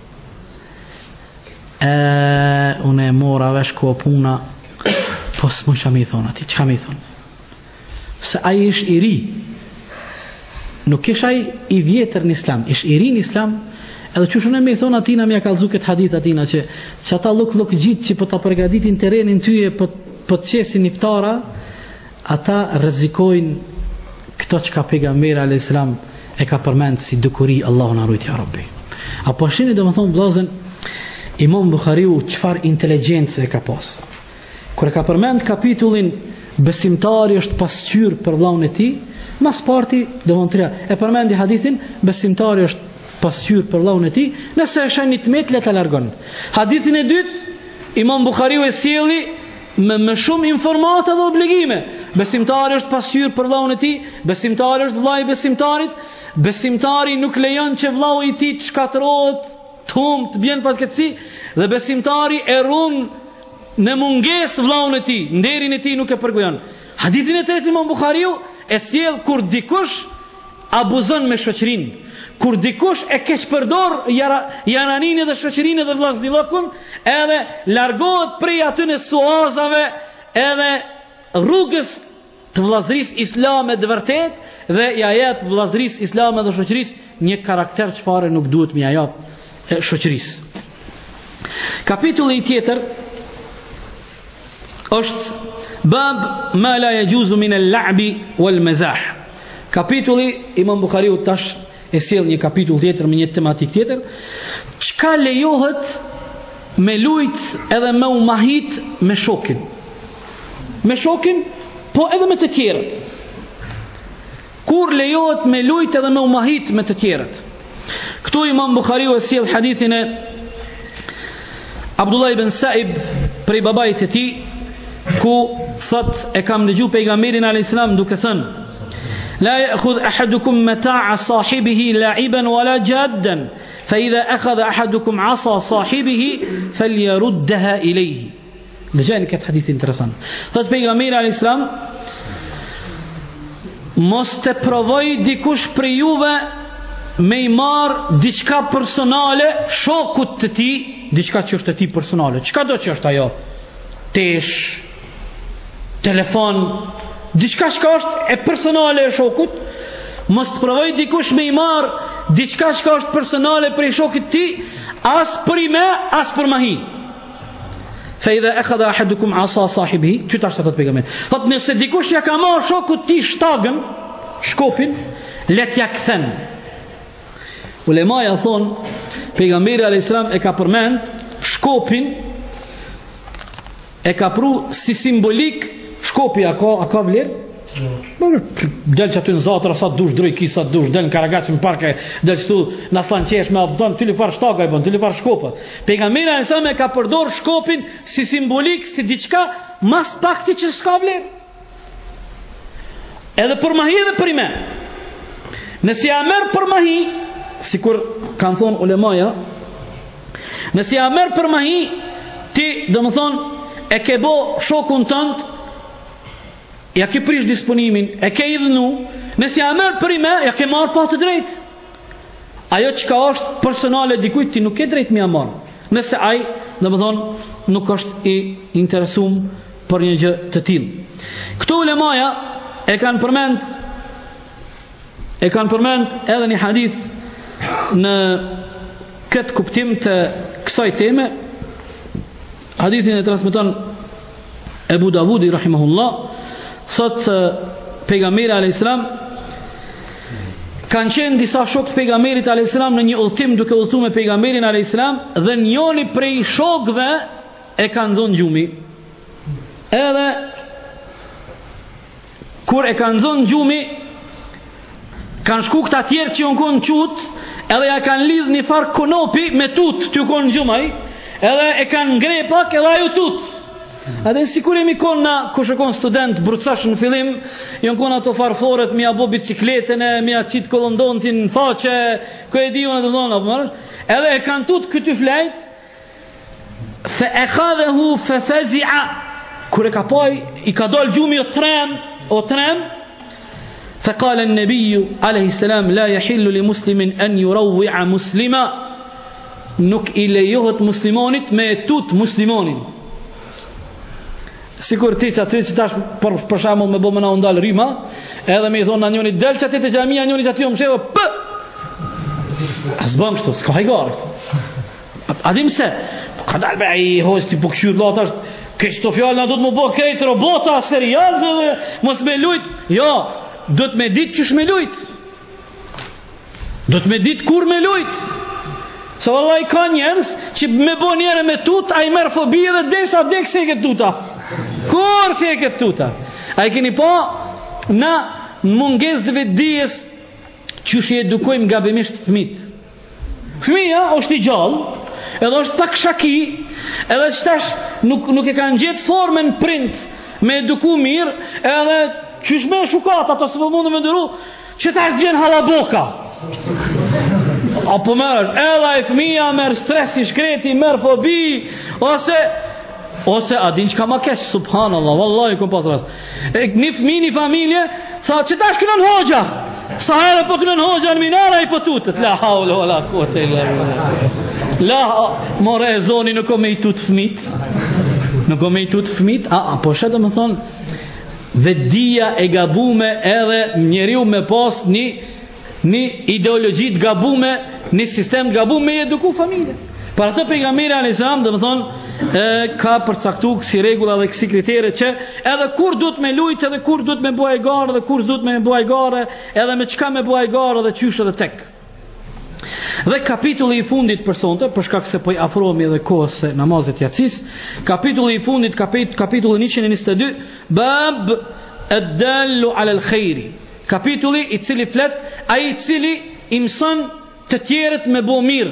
Unë e mora vesh ko puna, po s'mu që me i thonë ati, që ka me i thonë? Se aji ish i ri, nuk ish aji i vjetër në islam, ish i ri në islam, edhe që shumë e me i thonë atina, me ja kalzu këtë hadith atina, që ata luk gjitë që po ta përgatitin terenin tyje, po të qesin iftara, ata rrezikojnë këto që ka pejgamberi a.s. e ka përmend si dukuri, Allahu na ruaj ya Rabbi. Apo shini do më thonë blazën, Imam Bukhariu çfarë inteligjencë e ka pas. Kur e ka përmend kapitullin besimtari është pasqyr për vllahun e tij, mas parti do më thëra, e përmendi hadithin besimtari është pasqyr për vllahun e tij, nëse e shën një tmet le ta largon. Hadithin e dytë, Imam Bukhariu e sjelli me shumë informata dhe obligime. Besimtari është pasqyr për vllahun e tij, besimtari është vllai i besimtarit, besimtari nuk lejon që vllahu i tij të shkatërrohet, të bjen fatkeqësi, dhe besimtari e run në mungesë vllahun e tij, nderin e tij nuk e përgojon. Hadithin e tretë Imam Bukhariu e sjell kur dikush abuzon me shoqërinë, kur dikush e keq përdor jananin dhe shoqërinë dhe vllazëllokun, edhe largohet prej atyre suazave edhe rrugës të vllazërisë islame të vërtet, dhe ja jep vllazërisë islame dhe shoqërisë një karakter çfarë nuk duhet më ja jap shoqërisë. Kapitulli tjetër është bab ma la yajuzu min al-la'bi wal mazah. Kapitulli Imam Bukhariu tash e sjell një kapitull tjetër me një tematik tjetër, çka lejohet me lujt edhe me u mahit me shokin. Me shokin, po edhe me të tjerët. Kur lejohet me lujt edhe me u mahit me të tjerët. Këtu Imam Bukhariu e sjell hadithin e Abdullah ibn Sa'ib prej babait e tij, ku thot e kam dëgju pejgamberin alayhis salam duke thënë: la ya'khudh ahadukum mata'a sahibihi la'iban wala jaddan, fa idha akhadha ahadukum 'asa sahibihi falyaruddaha ilayhi. Dëgjoni këtë hadith interesant. Thot pejgamberi alayhis salam: mos të provoj dikush për juve me i marë diçka personale shokut të ti, diçka që është të ti personale. Çka do që është ajo? Tesh, telefon, diçka që është e personale e shokut. Mos të provoj dikush me i marë diçka që është personale për i shokit ti, as për i me, as për mahi. Fa idha akhadha ahadukum 'asa sahibihi, çu tash thot pejgamberi. Thot nëse dikush ja ka marrë shokut ti shtagën, shkopin, let ja kthen. Ulemaja thon, pejgamberi alayhis salam e ka përmend shkopin, e ka pru si simbolik. Shkopi a ka vlerë? Del që aty në zatër, sa dush drejki, sa dush, del në Karagaç në parke, del qëtu në Aslanqesh me abdon, të li farë shtaka i bon, të li farë shkopët. Pejgamberi alayhis salam e ka përdor shkopin si simbolik, si diçka mas pakti që s'ka vlerë. Edhe për mahi edhe për ime. Nësi ja merë për mahi, si kur kanë thonë ulemaja, nësi ja merë për mahi, ti dhe më thonë, e ke bo shokun tëndë, ja ke prish disponimin, e ke idhënu, nësi ja merë për ime, ja ke marë pa të drejtë. Ajo që ka është personale dikujt, ti nuk ke drejtë mi a marë. Nëse aj, dhe më thonë, nuk është i interesum për një gjë të tilë. Këto ulemaja e kanë përmend edhe një hadith në këtë kuptim të kësaj teme. Hadithin e transmeton Ebu Davudi rahimahullah, thot pejgamberi alayhis salam, kanë qenë disa shokë të pejgamberit alayhis salam në një udhtim duke udhëtuar me pejgamberin alayhis salam, dhe njëri prej shokëve e ka nxonë gjumi. Edhe kur e ka nxonë gjumi, kanë shku këta tjerë që janë konë qut, edhe ja kanë lidh një farë konopi me tut, t'ju konë gjumaj, edhe e kanë ngre pak edhe ajo tut. Edhe si kur jemi konë na, kush e konë student brucash në fillim, janë konë ato farforet, mi abo bicikletën e, mi a qitë kolondontin në faqe, ku e dion e të vdonë, edhe e kanë tut këty flejt, fe e khadhehu fe fezia, kur e ka poj, i ka dol gjumi o trem, فقال النبي عليه السلام لا يحل لمسلم أن يروع مسلما, nuk i lejohet muslimonit me tut muslimonin. Sikur ti që aty që tash për shembull me bëmë na undal rima, edhe me i thonë na njëri del që aty te xhamia, njëri që aty më sheva p. As bëm kështu, s'ka hajgar këtu. A dim se, ka dal be ai hosti po këshir latash, këto fjalë na do të më bëj krejt robota serioze dhe mos me lut. Jo, do të me ditë qësh me lujt, do të me ditë kur me lujt. Se vallai ka njerëz që me bo njëre me tut, a i merë fobi dhe desa dek se e këtë tuta. Kur se e këtë tuta? A i keni po, na munges dhe dijes qësh i edukojmë gabimisht fëmit. Fëmija është i gjallë, edhe është pak shaki, edhe qëtash nuk e kanë gjetë formën print me eduku mirë, edhe qysh me shukat, ato se për mundë me ndëru, që ta është vjen halaboka. Apo merë është, edha e fëmija, merë stresi, shkreti, merë fobi, ose adin që ka ma kesh, subhanallah, vallahi, kom pas rast. Një fëmi, një familje, sa që ta është kënën hoxha, sa herë po kënën hoxha në minara i po tutët, la haule, la kote, la, more e zoni nuk o me i tut fëmit, nuk o me i tut fëmit, po shetë më thonë, vedia e gabume edhe njeriu me pas një ideologji të gabume, një sistem të gabume me eduku familje. Për atë pejgamberi alayhis salam do të thonë ka përcaktuar si rregulla dhe si kritere që edhe kur duhet me lujt, edhe kur duhet me bëj garë, edhe kur duhet me bëj garë, edhe me çka me bëj garë dhe çysh edhe tek. Dhe kapitulli i fundit për sonte, për shkak se po i afrohemi edhe kohës së namazit yatsis, kapitulli i fundit, kapitulli 122, bab ad-dallu ala al-khairi. Kapitulli i cili flet ai i cili i mëson të tjerët me bëu mirë.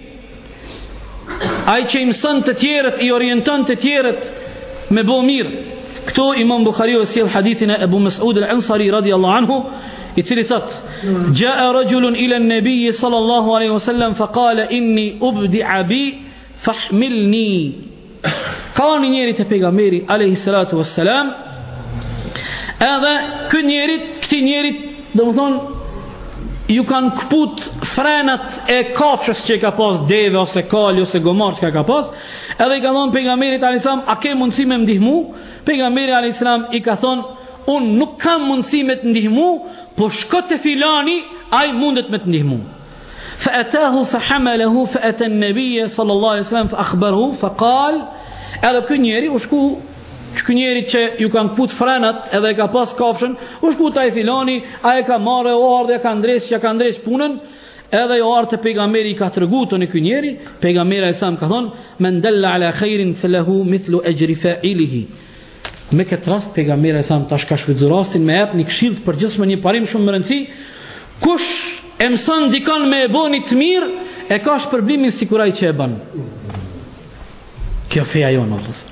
Ai që i mëson të tjerët, i orienton të tjerët me bëu mirë. Këto Imam Buhariu e sjell hadithin e Abu Mas'ud al-Ansari radiyallahu anhu, i cili thot: "Jaa rajulun ila an-nabiy sallallahu alaihi wasallam fa qala inni ubdi'a bi fahmilni." Ka një njeri te pejgamberi alayhi salatu wassalam, edhe këti njerit, domethënë, ju kanë kput frenat e kafshës që ka pas deve ose kali ose gomar që ka pas, edhe i ka thonë pejgamberit alayhis salam, a ke mundësi me ndihmu? Pejgamberi alayhis salam i ka thonë, unë nuk kam mundësi me të ndihmu, po shko te filani, ai mundet me të ndihmu. Fa atahu fa hamalahu fa ata an-nabiy sallallahu alaihi wasallam fa akhbarahu fa qal, edhe ky njeri u shku, ky njeri që ju kanë kput frenat edhe ka pas kafshën, u shku te ai filani, ai ka marrë ardhe, ka ndres punën, edhe jo ardhe pejgamberi i ka treguar tonë ky njeri, pejgamberi alayhis salam ka thonë, men dalla ala khairin falahu mithlu ajri fa'ilihi. Me këtë rast pejgamberi sa më tash ka shfrytzuar rastin me jep një këshill të përgjithshëm, një parim shumë më rëndësi. Kush e mëson dikon me e bëni të mirë, e ka shpërblimin sikur ai që e bën. Kjo feja jon, vëllazër.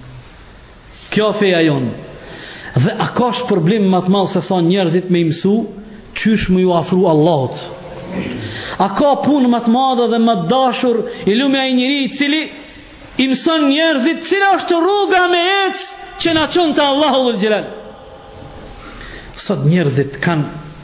Kjo feja jon. Dhe a ka shpërblim më të madh se sa njerëzit me i mësu çysh më ju afru Allahut? A ka punë më të madhe dhe më të dashur i lumi ai njeriu i cili i mëson njerëzit cila është rruga me ec që na çon te Allahu dhul Xhelal. Sot njerëzit kanë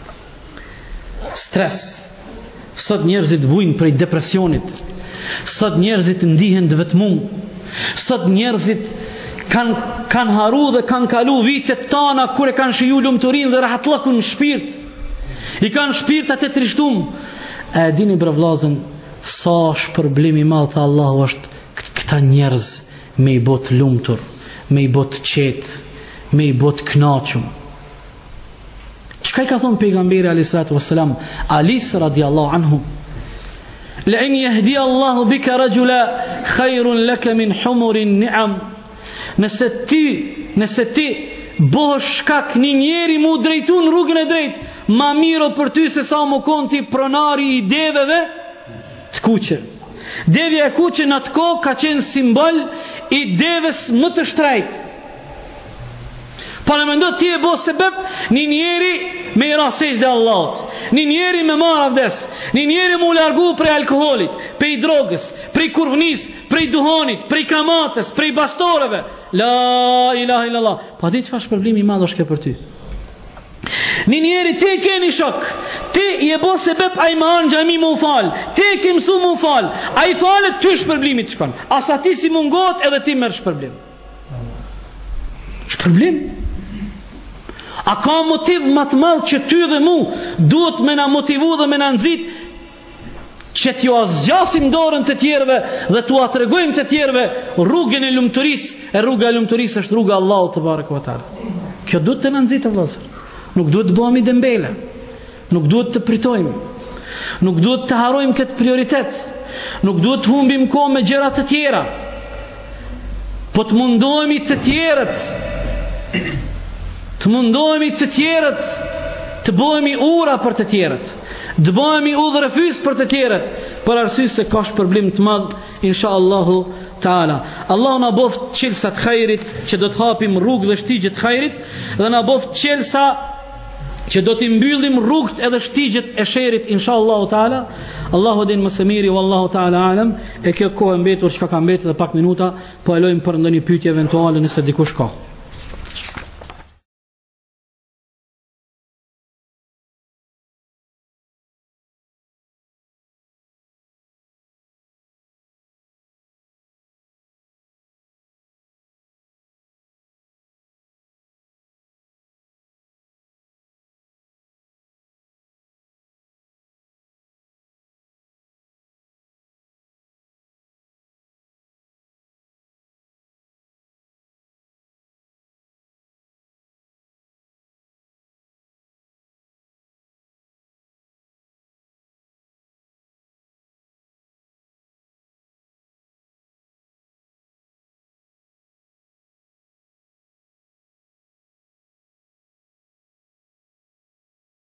stres, sot njerëzit vujnë prej depresionit, sot njerëzit ndihen të vetmuar, sot njerëzit kanë haru dhe kanë kalu vitet tana kur e kanë shiju lumturin dhe rahatlëkun në shpirt, i kanë shpirtat e trishtum. E dini bre vllazën, sa shpërblimi i madh te Allahu është këta njerëz me i bot lumtur, me i bot qetë, me i bot knaqëm. Çka I ka thonë pejgamberi alayhi salatu wassalam Alis radiallahu anhu? لئن يهدي الله بك رجلا خير لك من حمر النعم. Nëse ti bëhesh shkak një njeri mu drejtu në rrugën e drejt, ma miro për ty se sa më kon ti pronari I deveve të kuqe. Devja e kuqe në atë kohë ka qenë simbol I deves më të shtrejt. Pa në mendo ti e bo sebeb një njeri me I rasesh dhe Allahot, një njeri me marrë avdes, një njeri mu largu prej alkoholit, prej drogës, prej kurvnis, prej duhanit, prej kamates, prej bastoreve. La ilaha illallah. Pa di çfarë problemi I madh është ke për ty. Një njeri ti ke një shok, ti I e bo sebeb a I më anë gjami më u fal, ti ke mësu më u fal, a I falet ty shpërblimit shkon, asa ti si mungot edhe ti merr shpërblim. Shpërblim? A ka motiv më të madh që ty dhe mu duhet me na motivu dhe me na nxit që t'ju azgjasim dorën të tjerëve dhe t'u atregojmë të tjerëve rrugën e lumturisë, e rruga e lumturisë është rruga Allahut te barekuhu te ala. Kjo duhet të na nxitë vëllazër. Nuk duhet të bëhemi dembele. Nuk duhet të pritojmë. Nuk duhet të harrojmë këtë prioritet. Nuk duhet të humbim kohë me gjëra të tjera. Po të mundohemi të tjerët. Të mundohemi të tjerët, të bëhemi ura për të tjerët, të bëhemi udhërefys për të tjerët, për arsye se ka shpërblim të madh inshallahu taala. Allahu na boft çelsa të hajrit që do të hapim rrugë dhe shtigje të hajrit, dhe na boft çelsa që do t'i mbyllim rrugët edhe shtigjet e sherrit inshallahu taala. Allahu din më së miri, wallahu taala alam. E kjo kohë mbetur çka ka mbetur dhe pak minuta, po e lojmë për ndonjë pyetje eventuale nëse dikush ka.